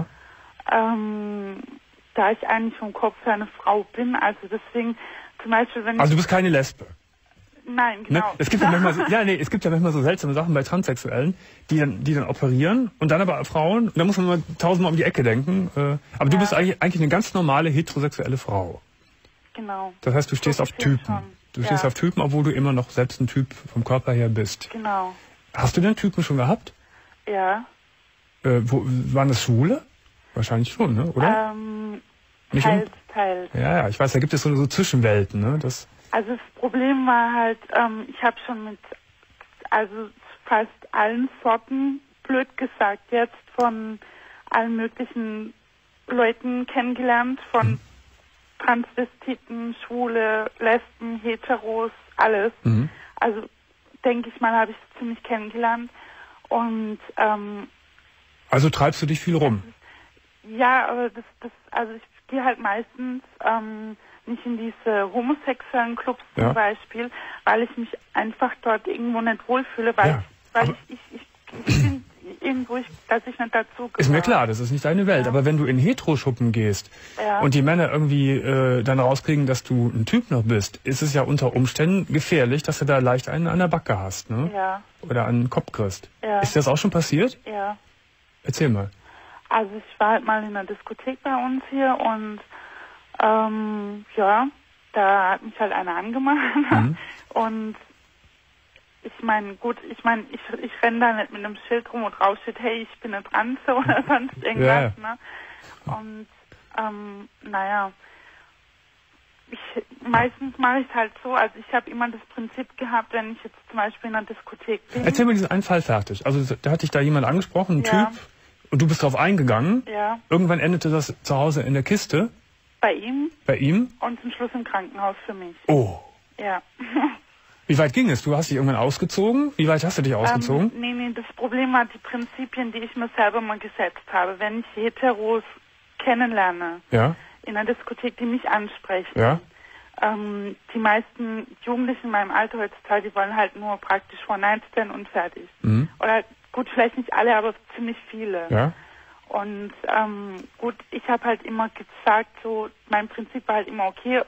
Ähm... Da ich eigentlich vom Kopf her eine Frau bin, also deswegen zum Beispiel, wenn Also du bist keine Lesbe? Nein, genau. Ne? Es gibt ja manchmal so, ja, nee, es gibt ja manchmal so seltsame Sachen bei Transsexuellen, die dann, die dann operieren und dann aber Frauen, und da muss man mal tausendmal um die Ecke denken, äh, aber ja. du bist eigentlich, eigentlich eine ganz normale heterosexuelle Frau. Genau. Das heißt, du stehst so auf Typen. Schon. Du ja. stehst auf Typen, obwohl du immer noch selbst ein Typ vom Körper her bist. Genau. Hast du denn Typen schon gehabt? Ja. Äh, wo, waren das Schwule? Wahrscheinlich schon, ne? Oder? Ähm, Nicht teils, um? teils. Ja, ja, ich weiß, da gibt es so, so Zwischenwelten, ne? Das also das Problem war halt, ähm, ich habe schon mit also fast allen Sorten, blöd gesagt, jetzt von allen möglichen Leuten kennengelernt, von hm. Transvestiten, Schwule, Lesben, Heteros, alles. Mhm. Also denke ich mal, habe ich es ziemlich kennengelernt. Und ähm, also treibst du dich viel rum? Ja, aber das, das, also ich gehe halt meistens ähm, nicht in diese homosexuellen Clubs zum ja. Beispiel, weil ich mich einfach dort irgendwo nicht wohlfühle, weil ja, ich, weil ich, ich, ich, ich bin irgendwo, ich, dass ich nicht dazu gehöre. Ist mir klar, das ist nicht deine Welt, ja. aber wenn du in Heteroschuppen gehst ja. und die Männer irgendwie äh, dann rauskriegen, dass du ein Typ noch bist, ist es ja unter Umständen gefährlich, dass du da leicht einen an der Backe hast, ne? Ja. Oder an den Kopf kriegst. Ja. Ist das auch schon passiert? Ja. Erzähl mal. Also ich war halt mal in einer Diskothek bei uns hier und ähm, ja, da hat mich halt einer angemacht mhm. und ich meine, gut, ich meine, ich, ich renne da nicht mit einem Schild rum und drauf steht, hey, ich bin eine Transe oder sonst irgendwas, ja. ne? Und ähm, naja, ich, meistens mache ich es halt so, also ich habe immer das Prinzip gehabt, wenn ich jetzt zum Beispiel in einer Diskothek bin. Erzähl mir diesen einen Fall fertig. Also da hat dich da jemand angesprochen, ein Ja. Typ, und du bist drauf eingegangen. Ja. Irgendwann endete das zu Hause in der Kiste Bei ihm bei ihm. und zum Schluss im Krankenhaus für mich. Oh. Ja. Wie weit ging es? Du hast dich irgendwann ausgezogen? Wie weit hast du dich ausgezogen? Ähm, nee, nee, das Problem war die Prinzipien, die ich mir selber mal gesetzt habe. Wenn ich Heteros kennenlerne, Ja, in einer Diskothek, die mich ansprechen, ja, ähm, die meisten Jugendlichen in meinem Alter heutzutage, die wollen halt nur praktisch One-Night-Stand und fertig. mhm. Oder gut, vielleicht nicht alle, aber ziemlich viele. ja, Und ähm, gut, ich habe halt immer gesagt, so mein Prinzip war halt immer okay,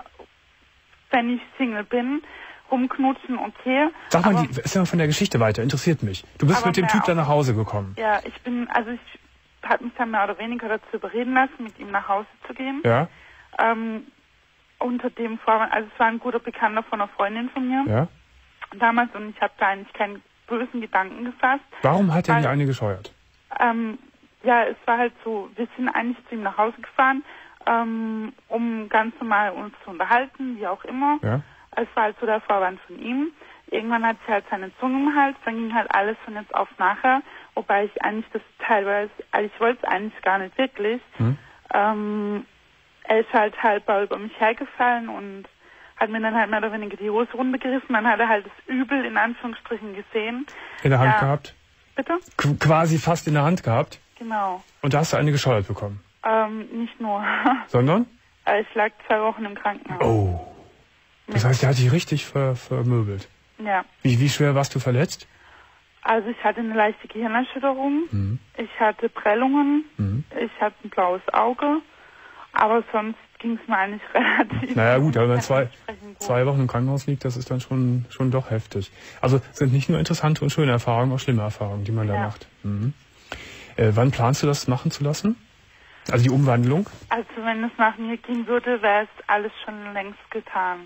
wenn ich Single bin, rumknutschen, okay. Sag mal, aber, die, erzähl mal von der Geschichte weiter, interessiert mich. Du bist Aber mit dem mehr Typ dann auch- nach Hause gekommen. Ja, ich bin, also ich habe mich dann mehr oder weniger dazu überreden lassen, mit ihm nach Hause zu gehen. Ja, Ähm, unter dem Vorwand, also es war ein guter Bekannter von einer Freundin von mir ja. damals und ich habe da eigentlich keinen bösen Gedanken gefasst. Warum hat er Weil- dir eine gescheuert? Ähm, ja, es war halt so, wir sind eigentlich zu ihm nach Hause gefahren, ähm, um ganz normal uns zu unterhalten, wie auch immer. Ja, Es war halt so der Vorwand von ihm. Irgendwann hat sie halt seine Zunge im Hals, dann ging halt alles von jetzt auf nachher, wobei ich eigentlich das teilweise, also ich wollte es eigentlich gar nicht wirklich. hm? Ähm, er ist halt halber über mich hergefallen und hat mir dann halt mehr oder weniger die Hose runtergerissen. Dann hat er halt das Übel in Anführungsstrichen gesehen. In der Hand Ja. gehabt? Bitte? Qu quasi fast in der Hand gehabt? Genau. Und da hast du eine gescheuert bekommen? Ähm, nicht nur. Sondern? Äh, ich lag zwei Wochen im Krankenhaus. Oh. Das heißt, der hat dich richtig ver vermöbelt. Ja. Wie, wie schwer warst du verletzt? Also ich hatte eine leichte Gehirnerschütterung. Mhm. Ich hatte Prellungen. Mhm. Ich hatte ein blaues Auge. Aber sonst ging es mir eigentlich relativ Naja gut, aber wenn man zwei, Entsprechend gut. zwei Wochen im Krankenhaus liegt, das ist dann schon, schon doch heftig. Also sind nicht nur interessante und schöne Erfahrungen, auch schlimme Erfahrungen, die man da Ja. macht. Mhm. Äh, wann planst du das machen zu lassen? Also die Umwandlung? Also wenn es nach mir gehen würde, wäre es alles schon längst getan.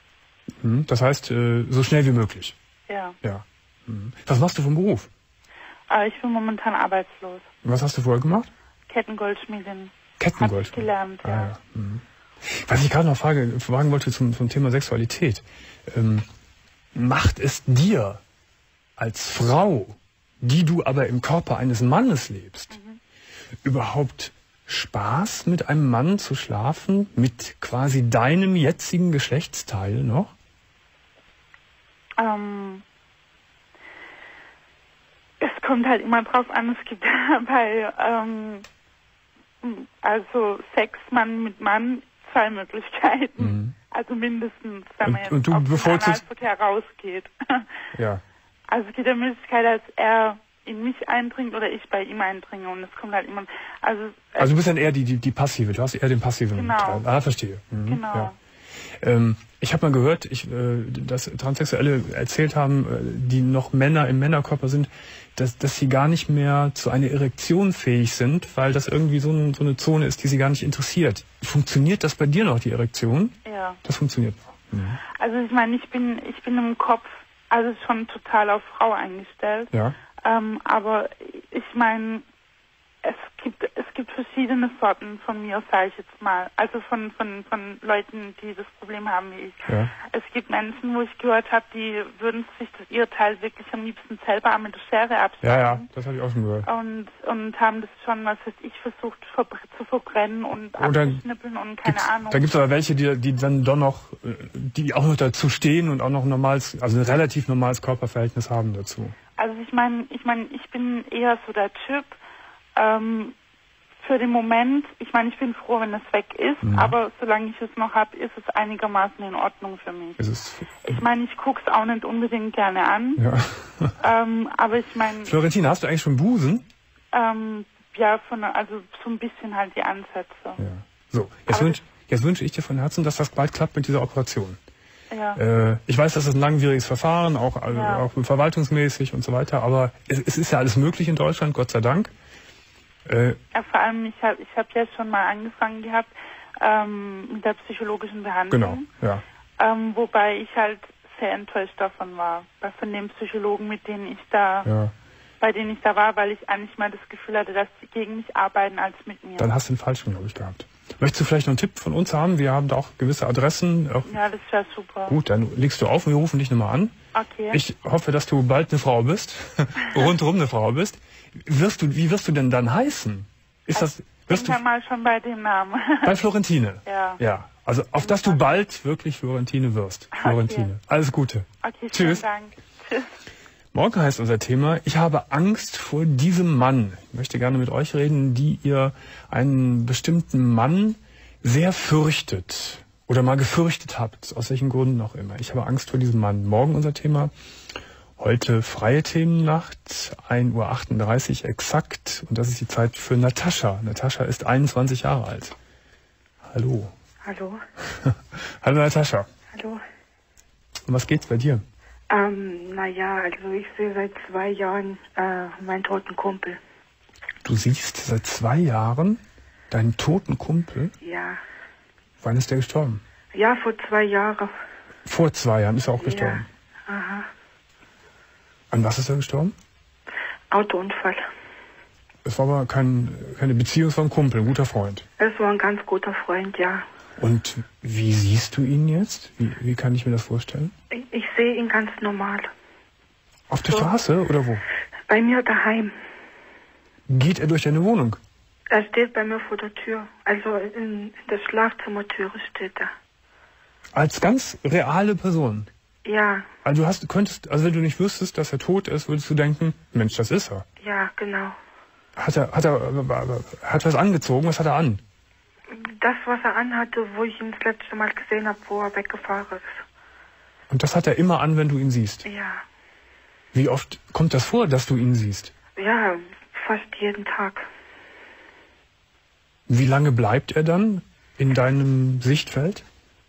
Mhm. Das heißt, äh, so schnell wie möglich. Ja. Ja. Mhm. Was machst du vom Beruf? Aber ich bin momentan arbeitslos. Was hast du vorher gemacht? Kettengoldschmiedin. Kettengold. Hab ich gelernt, Ah, ja. ja. Mhm. Was ich gerade noch frage, fragen wollte zum, zum Thema Sexualität. Ähm, macht es dir als Frau, die du aber im Körper eines Mannes lebst, Mhm. überhaupt Spaß, mit einem Mann zu schlafen, mit quasi deinem jetzigen Geschlechtsteil noch? Ähm, es kommt halt immer drauf an, es gibt bei, ähm, also Sex Mann mit Mann zwei Möglichkeiten. Mhm. Also mindestens, wenn Und- man jetzt und du auf den bevorzugst- Analverkehr rausgeht. Ja. Also es gibt die Möglichkeit, dass er in mich eindringt oder ich bei ihm eindringe und es kommt halt immer, also, äh, Also du bist dann eher die, die, die passive, du hast eher den passiven Genau. Teil. Ah, verstehe. Mhm. Genau. Ja. Ähm, ich habe mal gehört, ich, äh, dass Transsexuelle erzählt haben, äh, die noch Männer im Männerkörper sind, dass, dass sie gar nicht mehr zu einer Erektion fähig sind, weil das irgendwie so, ein, so eine Zone ist, die sie gar nicht interessiert. Funktioniert das bei dir noch, die Erektion? ja. Das funktioniert noch. Mhm. Also ich meine, ich bin, ich bin im Kopf also schon total auf Frau eingestellt. Ja. Ähm, aber ich meine, es gibt es gibt verschiedene Sorten von mir, sage ich jetzt mal. Also von, von, von Leuten, die das Problem haben wie ich. Ja. Es gibt Menschen, wo ich gehört habe, die würden sich das ihr Teil wirklich am liebsten selber mit der Schere abschneiden. Ja, ja, das habe ich auch schon gehört. Und, und haben das schon, was weiß ich, versucht verbr zu verbrennen und Und dann abzuschnippeln und keine Gibt's, Ahnung. da gibt es aber welche, die, die dann doch noch, äh, die auch noch dazu stehen und auch noch normales, also ein relativ normales Körperverhältnis haben dazu. Also ich meine, ich meine, ich bin eher so der Typ, ähm, für den Moment, ich meine, ich bin froh, wenn es weg ist, Mhm. aber solange ich es noch habe, ist es einigermaßen in Ordnung für mich. Es ist, Ich meine, ich gucke es auch nicht unbedingt gerne an, ja. ähm, aber ich meine, Florentina, hast du eigentlich schon Busen? ähm, ja, von, also so ein bisschen halt die Ansätze. Ja. So, jetzt, Aber wünsch, jetzt wünsche ich dir von Herzen, dass das bald klappt mit dieser Operation. Ja. Äh, ich weiß, das ist ein langwieriges Verfahren, auch, also Ja. auch verwaltungsmäßig und so weiter, aber es, es ist ja alles möglich in Deutschland, Gott sei Dank. Äh, Ja, vor allem, ich habe ich hab jetzt schon mal angefangen gehabt ähm, mit der psychologischen Behandlung. genau, ja. Ähm, wobei ich halt sehr enttäuscht davon war, von den Psychologen, mit denen ich da, ja. bei denen ich da war, weil ich eigentlich mal das Gefühl hatte, dass sie gegen mich arbeiten als mit mir. Dann hast du den Falschen, glaube ich, gehabt. Möchtest du vielleicht noch einen Tipp von uns haben? Wir haben da auch gewisse Adressen. Ja, das wäre super. Gut, dann legst du auf und wir rufen dich nochmal an. Okay. Ich hoffe, dass du bald eine Frau bist, rundherum eine Frau bist. Wirst du, wie wirst du denn dann heißen? Ist das, wirst ich bin du, mal schon bei dem Namen. bei Florentine? Ja. Ja, also auf dass du bald wirklich Florentine wirst. Florentine. Okay. Alles Gute. Okay, Tschüss. vielen Dank. Tschüss. Morgen heißt unser Thema, ich habe Angst vor diesem Mann. Ich möchte gerne mit euch reden, die ihr einen bestimmten Mann sehr fürchtet oder mal gefürchtet habt, aus welchen Gründen auch immer. Ich habe Angst vor diesem Mann. Morgen unser Thema, heute freie Themennacht, ein Uhr achtunddreißig exakt. Und das ist die Zeit für Natascha. Natascha ist einundzwanzig Jahre alt. Hallo. Hallo. Hallo Natascha. Hallo. Um was geht's bei dir? Ähm, naja, also ich sehe seit zwei Jahren äh, meinen toten Kumpel. Du siehst seit zwei Jahren deinen toten Kumpel? Ja. Wann ist der gestorben? Ja, vor zwei Jahren. Vor zwei Jahren ist er auch gestorben? Ja. Aha. An was ist er gestorben? Autounfall. Es war aber kein, keine Beziehung, es war ein Kumpel, ein guter Freund. Es war ein ganz guter Freund, ja. Und wie siehst du ihn jetzt? Wie, wie kann ich mir das vorstellen? Ich, ich sehe ihn ganz normal. Auf der So. Straße oder wo? Bei mir daheim. Geht er durch deine Wohnung? Er steht bei mir vor der Tür. Also in, in der Schlafzimmertüre steht er. Als ganz reale Person? Ja, Also du hast, könntest, also wenn du nicht wüsstest, dass er tot ist, würdest du denken, Mensch, das ist er. ja, genau. Hat er, hat er, hat was angezogen? Was hat er an? Das, was er anhatte, wo ich ihn das letzte Mal gesehen habe, wo er weggefahren ist. Und das hat er immer an, wenn du ihn siehst. Ja. Wie oft kommt das vor, dass du ihn siehst? Ja, fast jeden Tag. Wie lange bleibt er dann in deinem Sichtfeld?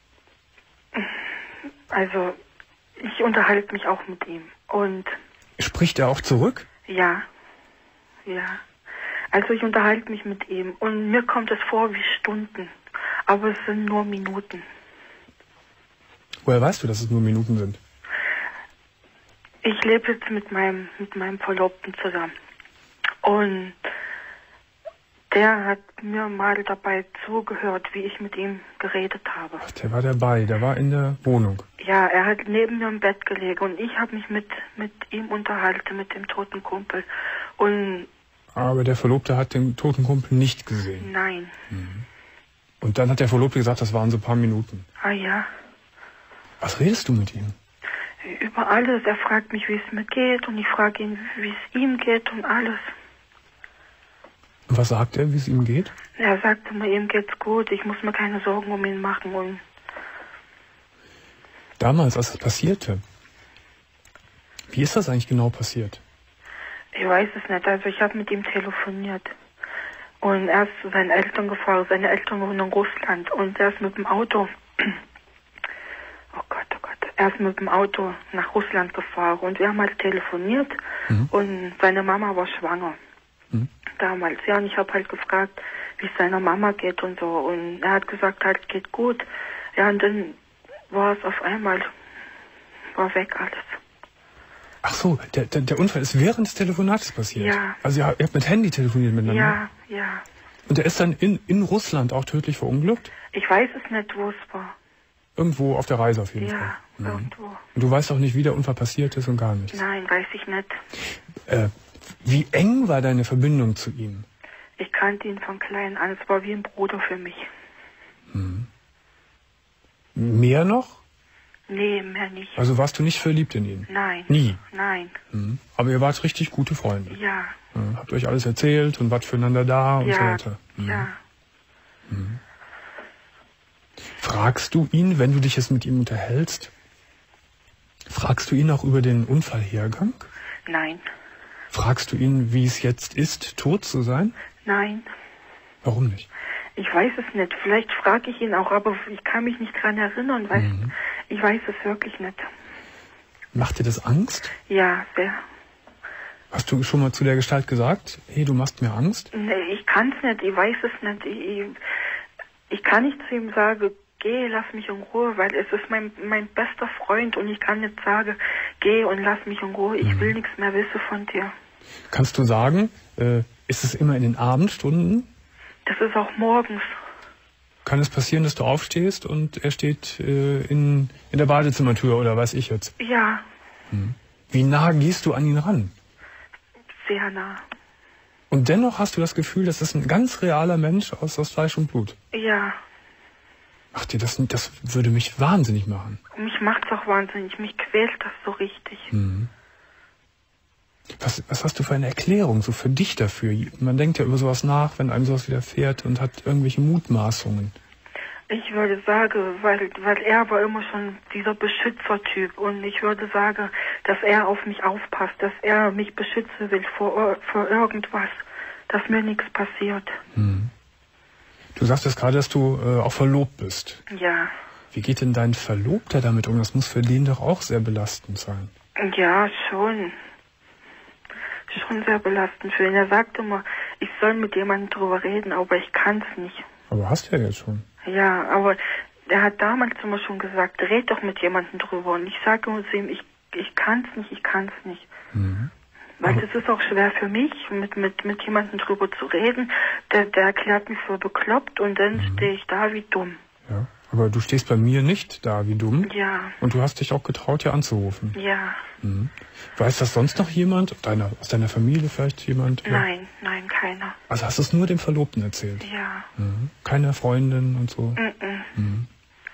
Also, ich unterhalte mich auch mit ihm. Und Spricht er auch zurück? ja, ja. Also ich unterhalte mich mit ihm und mir kommt es vor wie Stunden. Aber es sind nur Minuten. Woher weißt du, dass es nur Minuten sind? Ich lebe jetzt mit meinem, mit meinem Verlobten zusammen. Und der hat mir mal dabei zugehört, wie ich mit ihm geredet habe. Ach, der war dabei, der war in der Wohnung. Ja, er hat neben mir im Bett gelegen und ich habe mich mit, mit ihm unterhalten, mit dem toten Kumpel. Und Aber der Verlobte hat den toten Kumpel nicht gesehen. nein. Und dann hat der Verlobte gesagt, das waren so ein paar Minuten. Ah ja, Was redest du mit ihm? über alles. Er fragt mich, wie es mir geht und ich frage ihn, wie es ihm geht und alles. Und was sagt er, wie es ihm geht? Er sagte mir, ihm geht's gut, ich muss mir keine Sorgen um ihn machen. Und Damals, als es passierte, wie ist das eigentlich genau passiert? ich weiß es nicht, also ich habe mit ihm telefoniert. Und er ist zu seinen Eltern gefahren, seine Eltern wohnen in Russland. Und er ist mit dem Auto, oh Gott, oh Gott, er ist mit dem Auto nach Russland gefahren. Und wir haben halt telefoniert Mhm. und seine Mama war schwanger. Mhm. Damals, ja, und ich habe halt gefragt, wie es seiner Mama geht und so. Und er hat gesagt, halt, geht gut. Ja, und dann war es auf einmal, war weg alles. Ach so, der, der, der Unfall ist während des Telefonates passiert? Ja. Also ihr habt ihr habt mit Handy telefoniert miteinander? Ja, ja. Und der ist dann in, in Russland auch tödlich verunglückt? Ich weiß es nicht, wo es war. Irgendwo auf der Reise auf jeden Ja, Fall. Mhm. irgendwo. Und du weißt auch nicht, wie der Unfall passiert ist und gar nichts? Nein, weiß ich nicht. Äh, wie eng war deine Verbindung zu ihm? Ich kannte ihn von klein an. Es war wie ein Bruder für mich. Mehr noch? Nee, mehr nicht. Also warst du nicht verliebt in ihn? Nein. Nie? Nein. Mhm. Aber ihr wart richtig gute Freunde? Ja. Mhm. Habt euch alles erzählt und wart füreinander da und Ja. so weiter? Mhm. Ja. Fragst du ihn, wenn du dich jetzt mit ihm unterhältst, fragst du ihn auch über den Unfallhergang? Nein. Fragst du ihn, wie es jetzt ist, tot zu sein? Nein. Warum nicht? Ich weiß es nicht. Vielleicht frage ich ihn auch, aber ich kann mich nicht dran erinnern. Weißt? Mhm. Ich weiß es wirklich nicht. Macht dir das Angst? Ja, sehr. Hast du schon mal zu der Gestalt gesagt, hey, du machst mir Angst? Nee, ich kann es nicht. Ich weiß es nicht. Ich, ich, ich kann nicht zu ihm sagen, geh, lass mich in Ruhe, weil es ist mein, mein bester Freund und ich kann nicht sagen, geh und lass mich in Ruhe. Ich will nichts mehr wissen von dir. Kannst du sagen, äh, ist es immer in den Abendstunden? Das ist auch morgens. kann es passieren, dass du aufstehst und er steht äh, in, in der Badezimmertür oder weiß ich jetzt? Ja. Hm. Wie nah gehst du an ihn ran? Sehr nah. Und dennoch hast du das Gefühl, das ist ein ganz realer Mensch aus, aus Fleisch und Blut? Ja. Ach dir, das, das würde mich wahnsinnig machen. Mich macht's auch wahnsinnig. Mich quält das so richtig. Hm. Was, was hast du für eine Erklärung so für dich dafür? Man denkt ja über sowas nach, wenn einem sowas widerfährt und hat irgendwelche Mutmaßungen. Ich würde sagen, weil, weil er war immer schon dieser Beschützertyp und ich würde sagen, dass er auf mich aufpasst, dass er mich beschützen will vor, vor irgendwas, dass mir nichts passiert. Hm. Du sagst jetzt gerade, dass du äh, auch verlobt bist. Ja. Wie geht denn dein Verlobter damit um? Das muss für den doch auch sehr belastend sein. Ja, schon. Schon sehr belastend für ihn. Er sagt immer, ich soll mit jemandem drüber reden, aber ich kann's nicht. Aber hast du ja jetzt schon. Ja, aber er hat damals immer schon gesagt, red doch mit jemandem drüber. Und ich sage immer zu ihm, ich, ich kann's nicht, ich kann's nicht. Mhm. Weil es ist auch schwer für mich, mit, mit, mit jemandem drüber zu reden. Der, der erklärt mich für bekloppt und dann mhm. stehe ich da wie dumm. Ja, aber du stehst bei mir nicht da wie dumm. Ja. Und du hast dich auch getraut, hier anzurufen. Ja. Mhm. Weiß das sonst noch jemand? Deiner, aus deiner Familie vielleicht jemand? Nein, ja. nein, keiner. Also hast du es nur dem Verlobten erzählt? Ja. Mhm. Keine Freundin und so? Mhm. Mhm.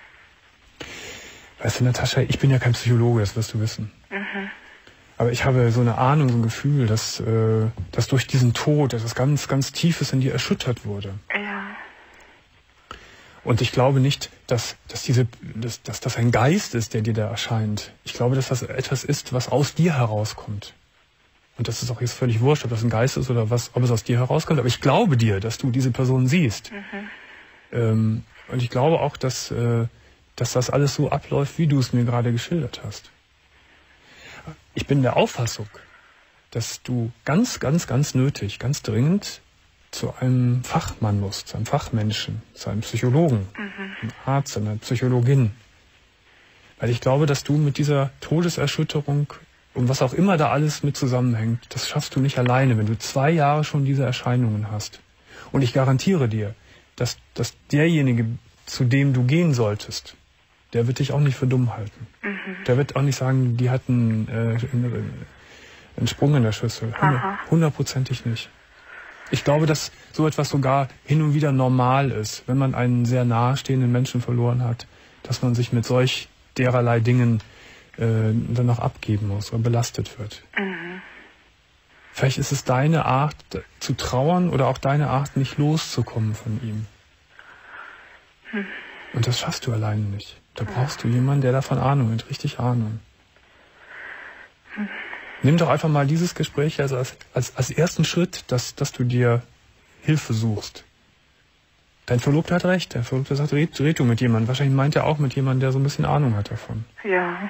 Weißt du, Natascha, ich bin ja kein Psychologe, das wirst du wissen. Mhm. Aber ich habe so eine Ahnung, so ein Gefühl, dass, äh, dass durch diesen Tod etwas ganz, ganz Tiefes in dir erschüttert wurde. Ja. Und ich glaube nicht, dass, dass, diese, dass, dass das ein Geist ist, der dir da erscheint. Ich glaube, dass das etwas ist, was aus dir herauskommt. Und das ist auch jetzt völlig wurscht, ob das ein Geist ist oder was, ob es aus dir herauskommt. Aber ich glaube dir, dass du diese Person siehst. Mhm. Ähm, und ich glaube auch, dass, äh, dass das alles so abläuft, wie du es mir gerade geschildert hast. Ich bin der Auffassung, dass du ganz, ganz, ganz nötig, ganz dringend zu einem Fachmann musst, zu einem Fachmenschen, zu einem Psychologen, mhm. einem Arzt, einer Psychologin. Weil ich glaube, dass du mit dieser Todeserschütterung und was auch immer da alles mit zusammenhängt, das schaffst du nicht alleine, wenn du zwei Jahre schon diese Erscheinungen hast. Und ich garantiere dir, dass, dass derjenige, zu dem du gehen solltest, der wird dich auch nicht für dumm halten. Mhm. Der wird auch nicht sagen, die hatten äh, einen Sprung in der Schüssel. Hundertprozentig nicht. Ich glaube, dass so etwas sogar hin und wieder normal ist, wenn man einen sehr nahestehenden Menschen verloren hat, dass man sich mit solch dererlei Dingen äh, dann noch abgeben muss oder belastet wird. Mhm. Vielleicht ist es deine Art zu trauern oder auch deine Art, nicht loszukommen von ihm. Mhm. Und das schaffst du alleine nicht. Da brauchst du jemanden, der davon Ahnung hat, richtig Ahnung. Mhm. Nimm doch einfach mal dieses Gespräch also als, als, als ersten Schritt, dass, dass du dir Hilfe suchst. Dein Verlobter hat recht. Der Verlobter sagt, red, red du mit jemandem. Wahrscheinlich meint er auch mit jemandem, der so ein bisschen Ahnung hat davon. Ja.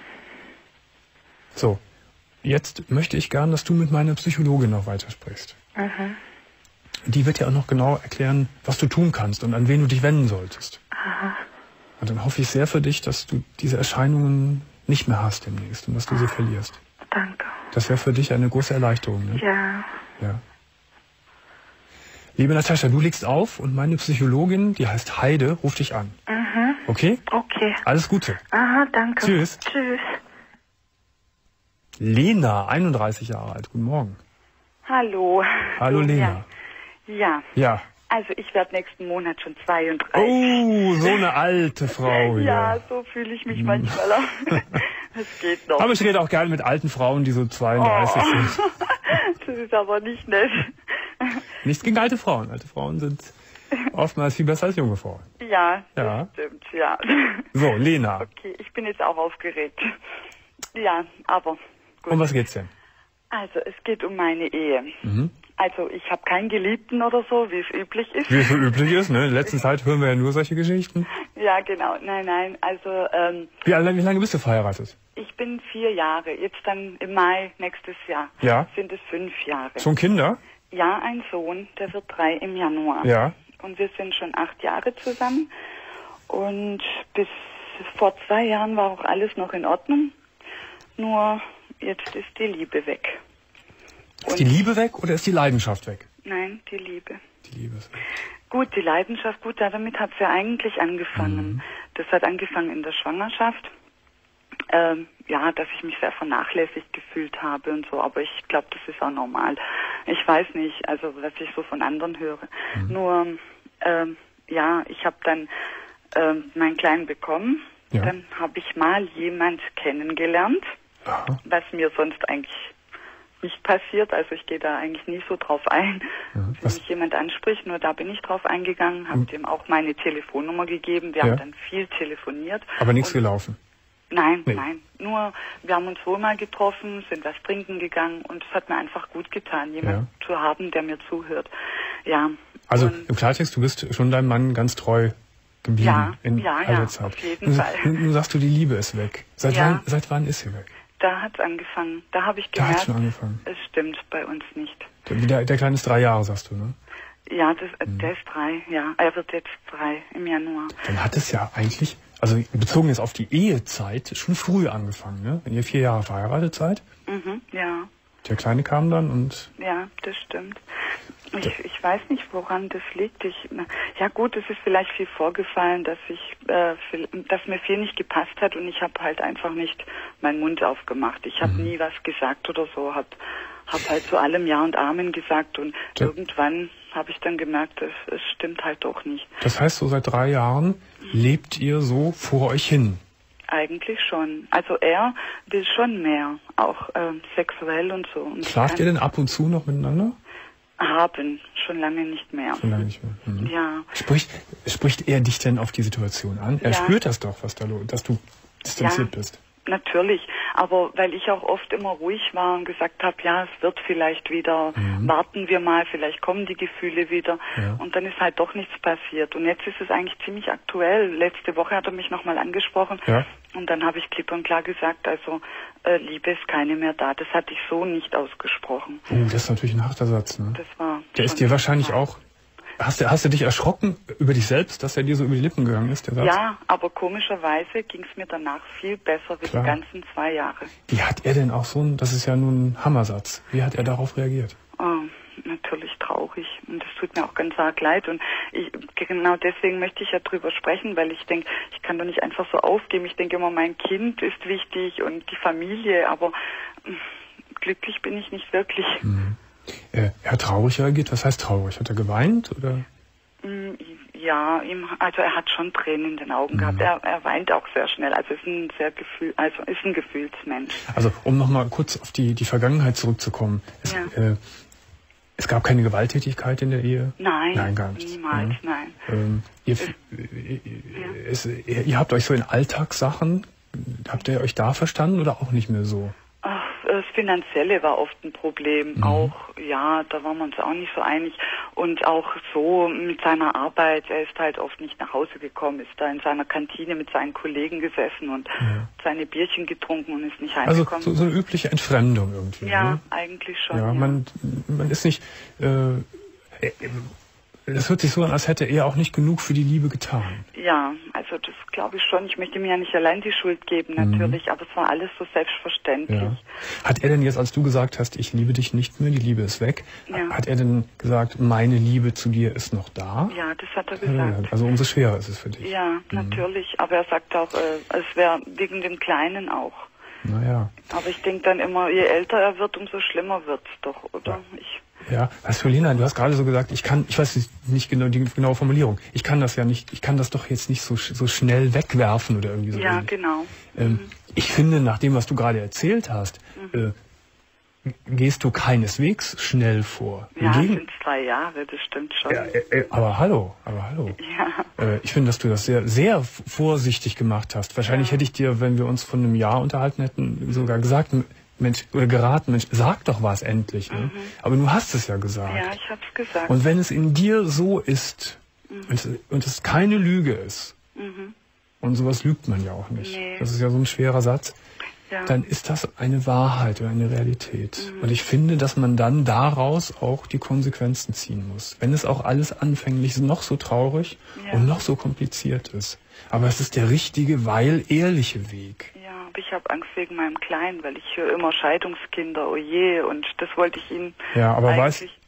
So, jetzt möchte ich gern, dass du mit meiner Psychologin noch weitersprichst. Mhm. Die wird dir auch noch genau erklären, was du tun kannst und an wen du dich wenden solltest. Aha. Und dann hoffe ich sehr für dich, dass du diese Erscheinungen nicht mehr hast demnächst und dass du sie verlierst. Danke. Das wäre für dich eine große Erleichterung, ne? Ja. Ja. Liebe Natascha, du legst auf und meine Psychologin, die heißt Heide, ruft dich an. Mhm. Okay? Okay. Alles Gute. Aha, danke. Tschüss. Tschüss. Lena, einunddreißig Jahre alt. Guten Morgen. Hallo. Hallo so, Lena. Ja. ja. Ja. Also ich werde nächsten Monat schon zweiunddreißig. Oh, so eine alte Frau hier. Ja, so fühle ich mich manchmal auch. Das geht noch. Aber ich rede auch gerne mit alten Frauen, die so zweiunddreißig oh. sind. Das ist aber nicht nett. Nichts gegen alte Frauen. Alte Frauen sind oftmals viel besser als junge Frauen. Ja, das ja. stimmt, ja. So, Lena. Okay, ich bin jetzt auch aufgeregt. Ja, aber gut. Um was geht's denn? Also, es geht um meine Ehe. Mhm. Also, ich habe keinen Geliebten oder so, wie es üblich ist. Wie es so üblich ist, ne? In der letzten Zeit hören wir ja nur solche Geschichten. Ja, genau. Nein, nein, also... Ähm, wie, wie lange bist du verheiratet? Ich bin vier Jahre. Jetzt dann im Mai nächstes Jahr ja. sind es fünf Jahre. Schon Kinder? Ja, ein Sohn, der wird drei im Januar. Ja. Und wir sind schon acht Jahre zusammen. Und bis vor zwei Jahren war auch alles noch in Ordnung. Nur jetzt ist die Liebe weg. Ist Und die Liebe weg oder ist die Leidenschaft weg? Nein, die Liebe. Die Liebe ist weg. Gut, die Leidenschaft, gut, damit hat es ja eigentlich angefangen. Mhm. Das hat angefangen in der Schwangerschaft. Ähm, ja, dass ich mich sehr vernachlässigt gefühlt habe und so, aber ich glaube, das ist auch normal. Ich weiß nicht, also was ich so von anderen höre. Mhm. Nur, ähm, ja, ich habe dann ähm, meinen Kleinen bekommen. Ja. Dann habe ich mal jemand kennengelernt, aha, was mir sonst eigentlich nicht passiert. Also ich gehe da eigentlich nie so drauf ein, ja, wenn mich jemand anspricht. Nur da bin ich drauf eingegangen, habe hm. dem auch meine Telefonnummer gegeben. Wir ja. haben dann viel telefoniert. Aber nichts gelaufen? Nein, nee. nein. Nur wir haben uns wohl mal getroffen, sind was trinken gegangen und es hat mir einfach gut getan, jemanden ja. zu haben, der mir zuhört. Ja. Also im Klartext, du bist schon deinem Mann ganz treu geblieben ja, in ja, all der ja, Zeit. Auf jeden nun, Fall. Nun sagst du, die Liebe ist weg. Seit, ja. wann, seit wann ist sie weg? Da hat es angefangen. Da habe ich da gemerkt, hat's schon angefangen. Es stimmt bei uns nicht. Der, der Kleine ist drei Jahre, sagst du, ne? Ja, das, mhm. der ist drei, ja. Er wird jetzt drei im Januar. Dann hat es ja eigentlich, also bezogen jetzt auf die Ehezeit, schon früh angefangen, ne? Wenn ihr vier Jahre verheiratet seid. Mhm, ja. Der Kleine kam dann und... Ja, das stimmt. Ich, ich weiß nicht, woran das liegt. Ich, ja gut, es ist vielleicht viel vorgefallen, dass ich, äh, viel, dass mir viel nicht gepasst hat und ich habe halt einfach nicht meinen Mund aufgemacht. Ich habe mhm. nie was gesagt oder so, habe hab halt zu allem Ja und Amen gesagt und ja. irgendwann habe ich dann gemerkt, es, es stimmt halt doch nicht. Das heißt, so seit drei Jahren mhm. lebt ihr so vor euch hin? Eigentlich schon. Also er will schon mehr, auch äh, sexuell und so. Und schlaft ihr denn ab und zu noch miteinander? Haben, schon lange nicht mehr. Schon lange nicht mehr. Mhm. Ja. Spricht, spricht er dich denn auf die Situation an? Er ja. spürt das doch, was da los, dass du distanziert ja, bist. Natürlich, aber weil ich auch oft immer ruhig war und gesagt habe, ja, es wird vielleicht wieder, mhm. warten wir mal, vielleicht kommen die Gefühle wieder ja. und dann ist halt doch nichts passiert. Und jetzt ist es eigentlich ziemlich aktuell. Letzte Woche hat er mich nochmal angesprochen ja. und dann habe ich klipp und klar gesagt, also äh, Liebe ist keine mehr da. Das hatte ich so nicht ausgesprochen. Oh, das ist natürlich ein harter Satz. Ne? Das war Der ist dir wahrscheinlich hart. auch... Hast du, hast du dich erschrocken über dich selbst, dass er dir so über die Lippen gegangen ist, der Satz? Ja, aber komischerweise ging es mir danach viel besser wie Klar. die ganzen zwei Jahre. Wie hat er denn auch so ein, das ist ja nun ein Hammersatz, wie hat er darauf reagiert? Oh, natürlich traurig und das tut mir auch ganz arg leid und ich, genau deswegen möchte ich ja drüber sprechen, weil ich denke, ich kann doch nicht einfach so aufgeben. Ich denke immer, mein Kind ist wichtig und die Familie, aber mh, glücklich bin ich nicht wirklich. Mhm. Er hat traurig reagiert. Was heißt traurig? Hat er geweint oder? Ja, ihm, also er hat schon Tränen in den Augen mhm. gehabt. Er, er weint auch sehr schnell. Also ist ein sehr Gefühl, also ist ein Gefühlsmensch. Also um noch mal kurz auf die die Vergangenheit zurückzukommen. Es, ja. äh, es gab keine Gewalttätigkeit in der Ehe? Nein, nein, gar nicht. Niemals, mhm. nein. Ähm, ihr, es, es, ihr, ihr habt euch so in Alltagssachen, habt ihr euch da verstanden oder auch nicht mehr so? Ach, das Finanzielle war oft ein Problem. Mhm. Auch, ja, da waren wir uns auch nicht so einig. Und auch so mit seiner Arbeit, er ist halt oft nicht nach Hause gekommen, ist da in seiner Kantine mit seinen Kollegen gesessen und ja. seine Bierchen getrunken und ist nicht heimgekommen. Also so, so eine übliche Entfremdung irgendwie. Ja, ne? eigentlich schon. Ja, ja. Man, man ist nicht... Äh, das hört sich so an, als hätte er auch nicht genug für die Liebe getan. Ja, also das glaube ich schon. Ich möchte mir ja nicht allein die Schuld geben, natürlich, mhm. aber es war alles so selbstverständlich. Ja. Hat er denn jetzt, als du gesagt hast, ich liebe dich nicht mehr, die Liebe ist weg, ja. hat er denn gesagt, meine Liebe zu dir ist noch da? Ja, das hat er gesagt. Also umso schwerer ist es für dich. Ja, mhm. natürlich. Aber er sagt auch, äh, es wäre wegen dem Kleinen auch. Naja. Aber ich denke dann immer, je älter er wird, umso schlimmer wird es doch, oder? Ja. Ich Ja, was für Lena, du hast gerade so gesagt, ich kann, ich weiß nicht genau die genaue Formulierung, ich kann das ja nicht, ich kann das doch jetzt nicht so so schnell wegwerfen oder irgendwie so. Ja, ähnlich. genau. Ähm, mhm. Ich finde, nach dem, was du gerade erzählt hast, mhm. äh, gehst du keineswegs schnell vor. Ja, es sind zwei Jahre, das stimmt schon. Ja, äh, aber hallo, aber hallo. Ja. Äh, ich finde, dass du das sehr, sehr vorsichtig gemacht hast. Wahrscheinlich ja. hätte ich dir, wenn wir uns von einem Jahr unterhalten hätten, sogar gesagt, Mensch, oder geraten, Mensch, sag doch was endlich. Ne? Mhm. Aber du hast es ja gesagt. Ja, ich hab's gesagt. Und wenn es in dir so ist, mhm. und, es, und es keine Lüge ist, mhm. und sowas lügt man ja auch nicht, nee. das ist ja so ein schwerer Satz, ja. dann ist das eine Wahrheit oder eine Realität. Mhm. Und ich finde, dass man dann daraus auch die Konsequenzen ziehen muss. Wenn es auch alles anfänglich noch so traurig ja. und noch so kompliziert ist. Aber es ist der richtige, weil ehrliche Weg. Ja, aber ich habe Angst wegen meinem Kleinen, weil ich höre immer Scheidungskinder, oh je, und das wollte ich ihm Ja, aber weißt,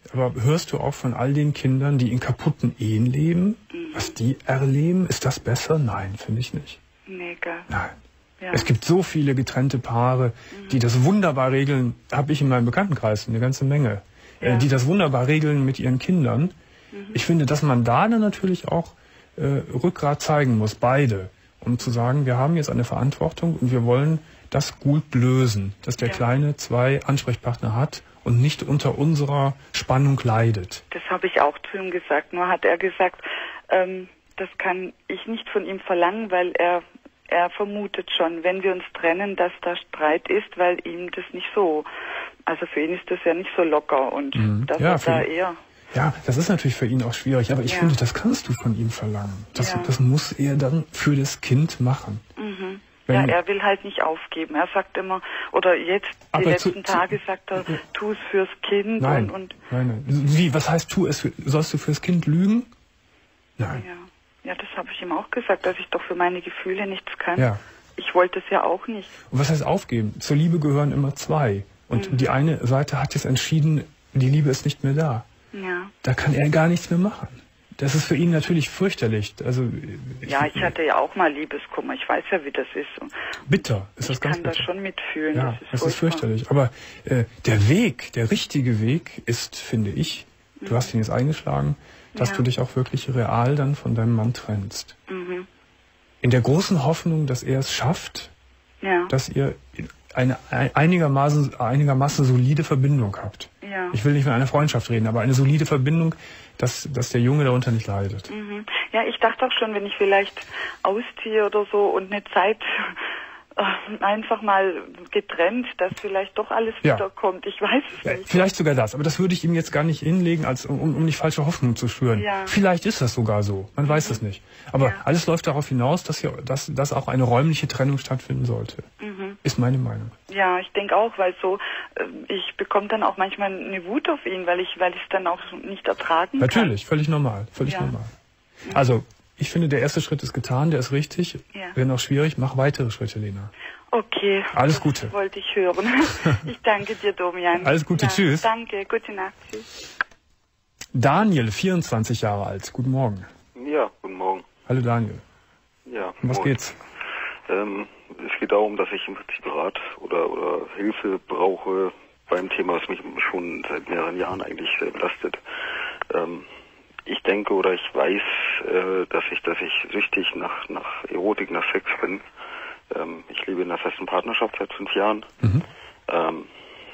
Aber hörst du auch von all den Kindern, die in kaputten Ehen leben, mhm. was die erleben? Ist das besser? Nein, finde ich nicht. Nee, gell. Nein. Ja. Es gibt so viele getrennte Paare, mhm. die das wunderbar regeln, habe ich in meinem Bekanntenkreis eine ganze Menge, ja. äh, die das wunderbar regeln mit ihren Kindern. Mhm. Ich finde, dass man da dann natürlich auch äh, Rückgrat zeigen muss, beide, um zu sagen, wir haben jetzt eine Verantwortung und wir wollen das gut lösen, dass der ja. Kleine zwei Ansprechpartner hat und nicht unter unserer Spannung leidet. Das habe ich auch zu ihm gesagt. Nur hat er gesagt, ähm, das kann ich nicht von ihm verlangen, weil er er vermutet schon, wenn wir uns trennen, dass da Streit ist, weil ihm das nicht so, also für ihn ist das ja nicht so locker und mhm. dass ja, er da eher... Ja, das ist natürlich für ihn auch schwierig, aber ich ja. finde, das kannst du von ihm verlangen. Das, ja. das muss er dann für das Kind machen. Mhm. Ja, er will halt nicht aufgeben. Er sagt immer, oder jetzt, die aber letzten zu, Tage zu, sagt er, tu es fürs Kind. Nein, und, und nein, nein. Wie, was heißt tu es, für, sollst du fürs Kind lügen? Nein. Ja. Ja, das habe ich ihm auch gesagt, dass ich doch für meine Gefühle nichts kann. Ja. Ich wollte es ja auch nicht. Und was heißt aufgeben? Zur Liebe gehören immer zwei. Und mhm. die eine Seite hat jetzt entschieden, die Liebe ist nicht mehr da. Ja. Da kann er gar nichts mehr machen. Das ist für ihn natürlich fürchterlich. Also ich, ja, ich hatte ja auch mal Liebeskummer. Ich weiß ja, wie das ist. Bitter ist das ganz bitter. Ich kann das schon mitfühlen. Ja, das ist, das ist fürchterlich. Aber äh, der Weg, der richtige Weg ist, finde ich, du mhm. hast ihn jetzt eingeschlagen, dass ja. du dich auch wirklich real dann von deinem Mann trennst. Mhm. In der großen Hoffnung, dass er es schafft, ja. dass ihr eine einigermaßen, einigermaßen solide Verbindung habt. Ja. Ich will nicht von einer Freundschaft reden, aber eine solide Verbindung, dass, dass der Junge darunter nicht leidet. Mhm. Ja, ich dachte auch schon, wenn ich vielleicht ausziehe oder so und eine Zeit einfach mal getrennt, dass vielleicht doch alles ja. wiederkommt. Ich weiß es ja, nicht. Vielleicht sogar das, aber das würde ich ihm jetzt gar nicht hinlegen, als um, um nicht falsche Hoffnung zu schüren. Ja. Vielleicht ist das sogar so, man mhm. weiß es nicht. Aber ja. alles läuft darauf hinaus, dass, hier, dass, dass auch eine räumliche Trennung stattfinden sollte. Mhm. Ist meine Meinung. Ja, ich denke auch, weil so, ich bekomme dann auch manchmal eine Wut auf ihn, weil ich weil ich es dann auch nicht ertragen Natürlich, kann. Natürlich, völlig normal, völlig ja. normal. Mhm. Also, ich finde, der erste Schritt ist getan, der ist richtig. Ja. Wenn auch schwierig, mach weitere Schritte, Lena. Okay. Alles das Gute. Wollte ich hören. Ich danke dir, Domian. Alles Gute, ja, tschüss. Danke, gute Nacht. Tschüss. Daniel, vierundzwanzig Jahre alt. Guten Morgen. Ja, guten Morgen. Hallo Daniel. Ja. Um was morgen. geht's? Ähm, es geht darum, dass ich im Prinzip Rat oder, oder Hilfe brauche beim Thema, was mich schon seit mehreren Jahren eigentlich äh, belastet. Ähm, ich denke oder ich weiß, äh, dass ich, dass ich süchtig nach, nach Erotik, nach Sex bin. Ähm, ich lebe in einer festen Partnerschaft seit fünf Jahren. Mhm. Ähm,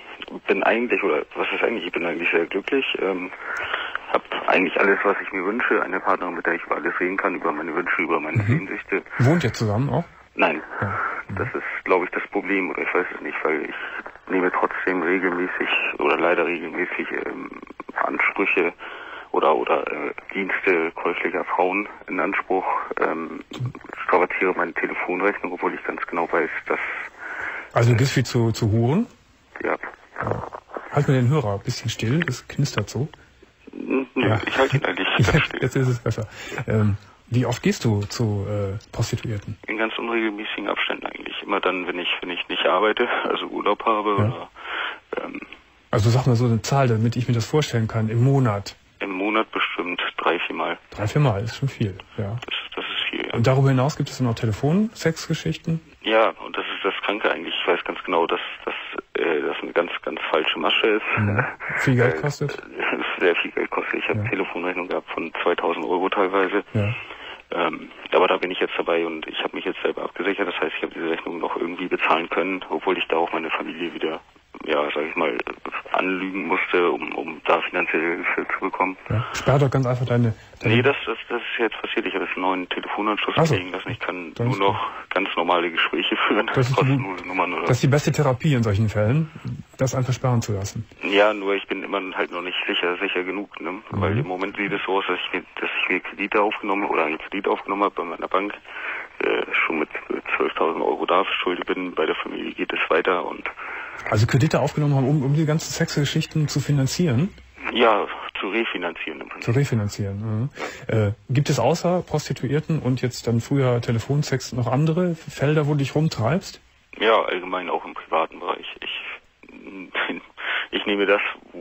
bin eigentlich, oder was ist eigentlich, ich bin eigentlich sehr glücklich. Ähm, habe eigentlich alles, was ich mir wünsche. Eine Partnerin, mit der ich über alles reden kann, über meine Wünsche, über meine mhm. Sehnsüchte. Wohnt ihr zusammen auch? Nein. Ja. Mhm. Das ist, glaube ich, das Problem, oder ich weiß es nicht, weil ich nehme trotzdem regelmäßig oder leider regelmäßig ähm, Ansprüche oder oder äh, Dienste käuflicher Frauen in Anspruch, ähm, strapaziere meine Telefonrechnung, obwohl ich ganz genau weiß, dass... Also du gehst viel zu, zu Huren? Ja. ja. Halt mir den Hörer ein bisschen still, das knistert so. Nö, ja. Ich halte ihn eigentlich ganz still. Jetzt ist es besser. Ähm, wie oft gehst du zu äh, Prostituierten? In ganz unregelmäßigen Abständen eigentlich. Immer dann, wenn ich wenn ich nicht arbeite, also Urlaub habe ja. oder... Ähm, also sag mal so eine Zahl, damit ich mir das vorstellen kann, im Monat. Im Monat bestimmt drei, vier Mal. Drei, vier Mal, ist schon viel, ja. Das, das ist viel, ja. Und darüber hinaus gibt es dann auch Telefonsexgeschichten? Ja, und das ist das Kranke eigentlich. Ich weiß ganz genau, dass, dass äh, das eine ganz, ganz falsche Masche ist. Mhm. Viel Geld kostet? Äh, sehr viel Geld kostet. Ich habe ja. Telefonrechnung gehabt von zweitausend Euro teilweise. Ja. Ähm, aber da bin ich jetzt dabei und ich habe mich jetzt selber abgesichert. Das heißt, ich habe diese Rechnung noch irgendwie bezahlen können, obwohl ich da auch meine Familie wieder, ja, sag ich mal, anlügen musste, um, um da finanzielle Hilfe zu bekommen. Ja. Sperr doch ganz einfach deine... deine nee, das, das, das ist jetzt passiert. Ich habe jetzt einen neuen Telefonanschluss so. kriegen lassen. Ich kann nur noch ganz normale Gespräche führen. Das ist, kostenlose Nummern oder. Das ist die beste Therapie in solchen Fällen, das einfach sperren zu lassen. Ja, nur ich bin immer halt noch nicht sicher, sicher genug, ne? Mhm. Weil im Moment sieht es so aus, dass ich mir, dass ich mir Kredite aufgenommen oder einen Kredit aufgenommen habe bei meiner Bank, äh, schon mit zwölftausend Euro da verschuldet bin. Bei der Familie geht es weiter und... Also Kredite aufgenommen haben, um, um die ganzen Sexgeschichten zu finanzieren? Ja, zu refinanzieren im Prinzip. Zu refinanzieren, mhm. ja. äh, Gibt es außer Prostituierten und jetzt dann früher Telefonsex noch andere Felder, wo du dich rumtreibst? Ja, allgemein auch im privaten Bereich. Ich, ich nehme das, wo, wo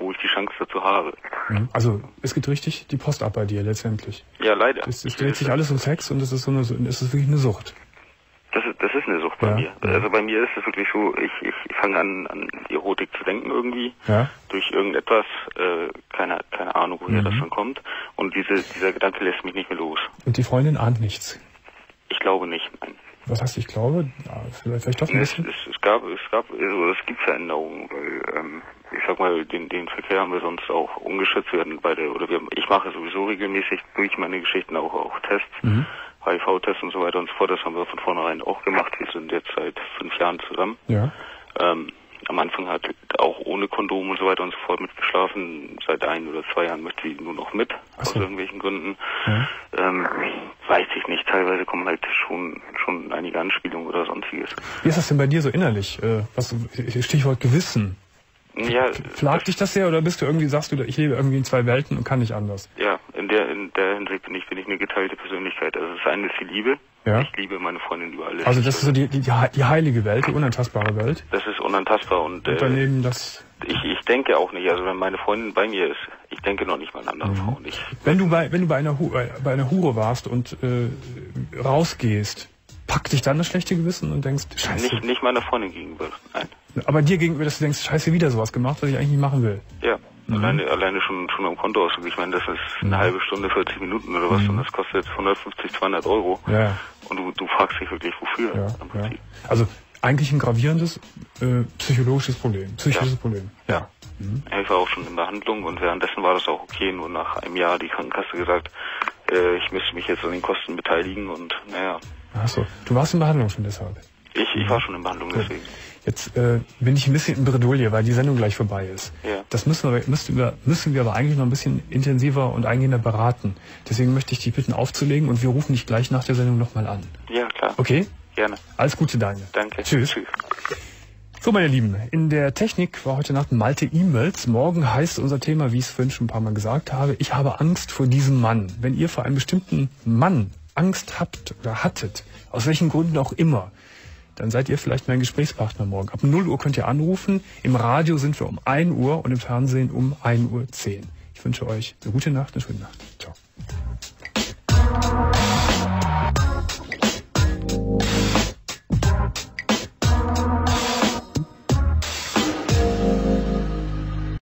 wo ich die Chance dazu habe. Also es geht richtig die Post ab bei dir letztendlich. Ja, leider. Es, es dreht sich alles um Sex und es ist so eine, es ist wirklich eine Sucht. Das ist, das ist eine Sucht bei ja. mir. Also bei mir ist es wirklich so, ich, ich, ich fange an, an Erotik zu denken irgendwie. Ja. Durch irgendetwas, äh, keine, keine Ahnung, woher mhm. das schon kommt. Und diese, dieser Gedanke lässt mich nicht mehr los. Und die Freundin ahnt nichts? Ich glaube nicht, nein. Was heißt, ich glaube? Ja, vielleicht, vielleicht doch ein es, bisschen? Es, es gab, es gab, also es gibt Veränderungen, weil, ähm, ich sag mal, den, den Verkehr haben wir sonst auch ungeschützt werden bei der, oder wir, ich mache sowieso regelmäßig durch meine Geschichten auch, auch Tests, mhm. H I V-Tests und so weiter und so fort. Das haben wir von vornherein auch gemacht. Wir sind jetzt seit fünf Jahren zusammen. Ja. Ähm, am Anfang hat auch ohne Kondom und so weiter und so fort mitgeschlafen. Seit ein oder zwei Jahren möchte sie nur noch mit, so. Aus irgendwelchen Gründen. Ja. Ähm, weiß ich nicht. Teilweise kommen halt schon schon einige Anspielungen oder sonstiges. Wie ist das denn bei dir so innerlich? Äh, was Stichwort Gewissen. Ja, Plagt dich das sehr oder bist du irgendwie, sagst du, ich lebe irgendwie in zwei Welten und kann nicht anders? Ja, in der in der Hinsicht bin ich bin ich eine geteilte Persönlichkeit. Also das eine ist die Liebe. Ja. Ich liebe meine Freundin über alles. Also das ist so die, die, die heilige Welt, die unantastbare Welt? Das ist unantastbar und, und daneben äh, das... Ich, ich denke auch nicht, also wenn meine Freundin bei mir ist, ich denke noch nicht mal an andere mhm. Frauen. Ich, wenn du bei wenn du bei einer, Hu bei einer Hure warst und äh, rausgehst, packt dich dann das schlechte Gewissen und denkst, scheiße. Nicht, nicht meiner Freundin gegenüber, nein. Aber dir gegenüber, dass du denkst, scheiße, wieder sowas gemacht, was ich eigentlich nicht machen will. Ja, mhm. alleine, alleine schon schon am Kontoauszug. Ich meine, das ist eine mhm. halbe Stunde, vierzig Minuten oder was, mhm. und das kostet jetzt hundertfünfzig, zweihundert Euro. Ja. Und du, du fragst dich wirklich, wofür? Ja, ja. Also eigentlich ein gravierendes äh, psychologisches Problem, psychisches ja. Problem. Ja. Mhm. Ich war auch schon in Behandlung und währenddessen war das auch okay. Nur nach einem Jahr hat die Krankenkasse gesagt, äh, ich müsste mich jetzt an den Kosten beteiligen und naja. Ach so, du warst in Behandlung schon deshalb? Ich, ich war schon in Behandlung, Gut. deswegen. Jetzt äh, bin ich ein bisschen in Bredouille, weil die Sendung gleich vorbei ist. Ja. Das müssen wir, müssen, wir, müssen wir aber eigentlich noch ein bisschen intensiver und eingehender beraten. Deswegen möchte ich dich bitten aufzulegen und wir rufen dich gleich nach der Sendung nochmal an. Ja, klar. Okay? Gerne. Alles Gute, Daniel. Danke. Tschüss. Tschüss. So, meine Lieben, in der Technik war heute Nacht Malte E-Mails. Morgen heißt unser Thema, wie ich es vorhin schon ein paar Mal gesagt habe, ich habe Angst vor diesem Mann. Wenn ihr vor einem bestimmten Mann Angst habt oder hattet, aus welchen Gründen auch immer, dann seid ihr vielleicht mein Gesprächspartner morgen. Ab null Uhr könnt ihr anrufen. Im Radio sind wir um ein Uhr und im Fernsehen um ein Uhr zehn. Ich wünsche euch eine gute Nacht, eine schöne Nacht. Ciao.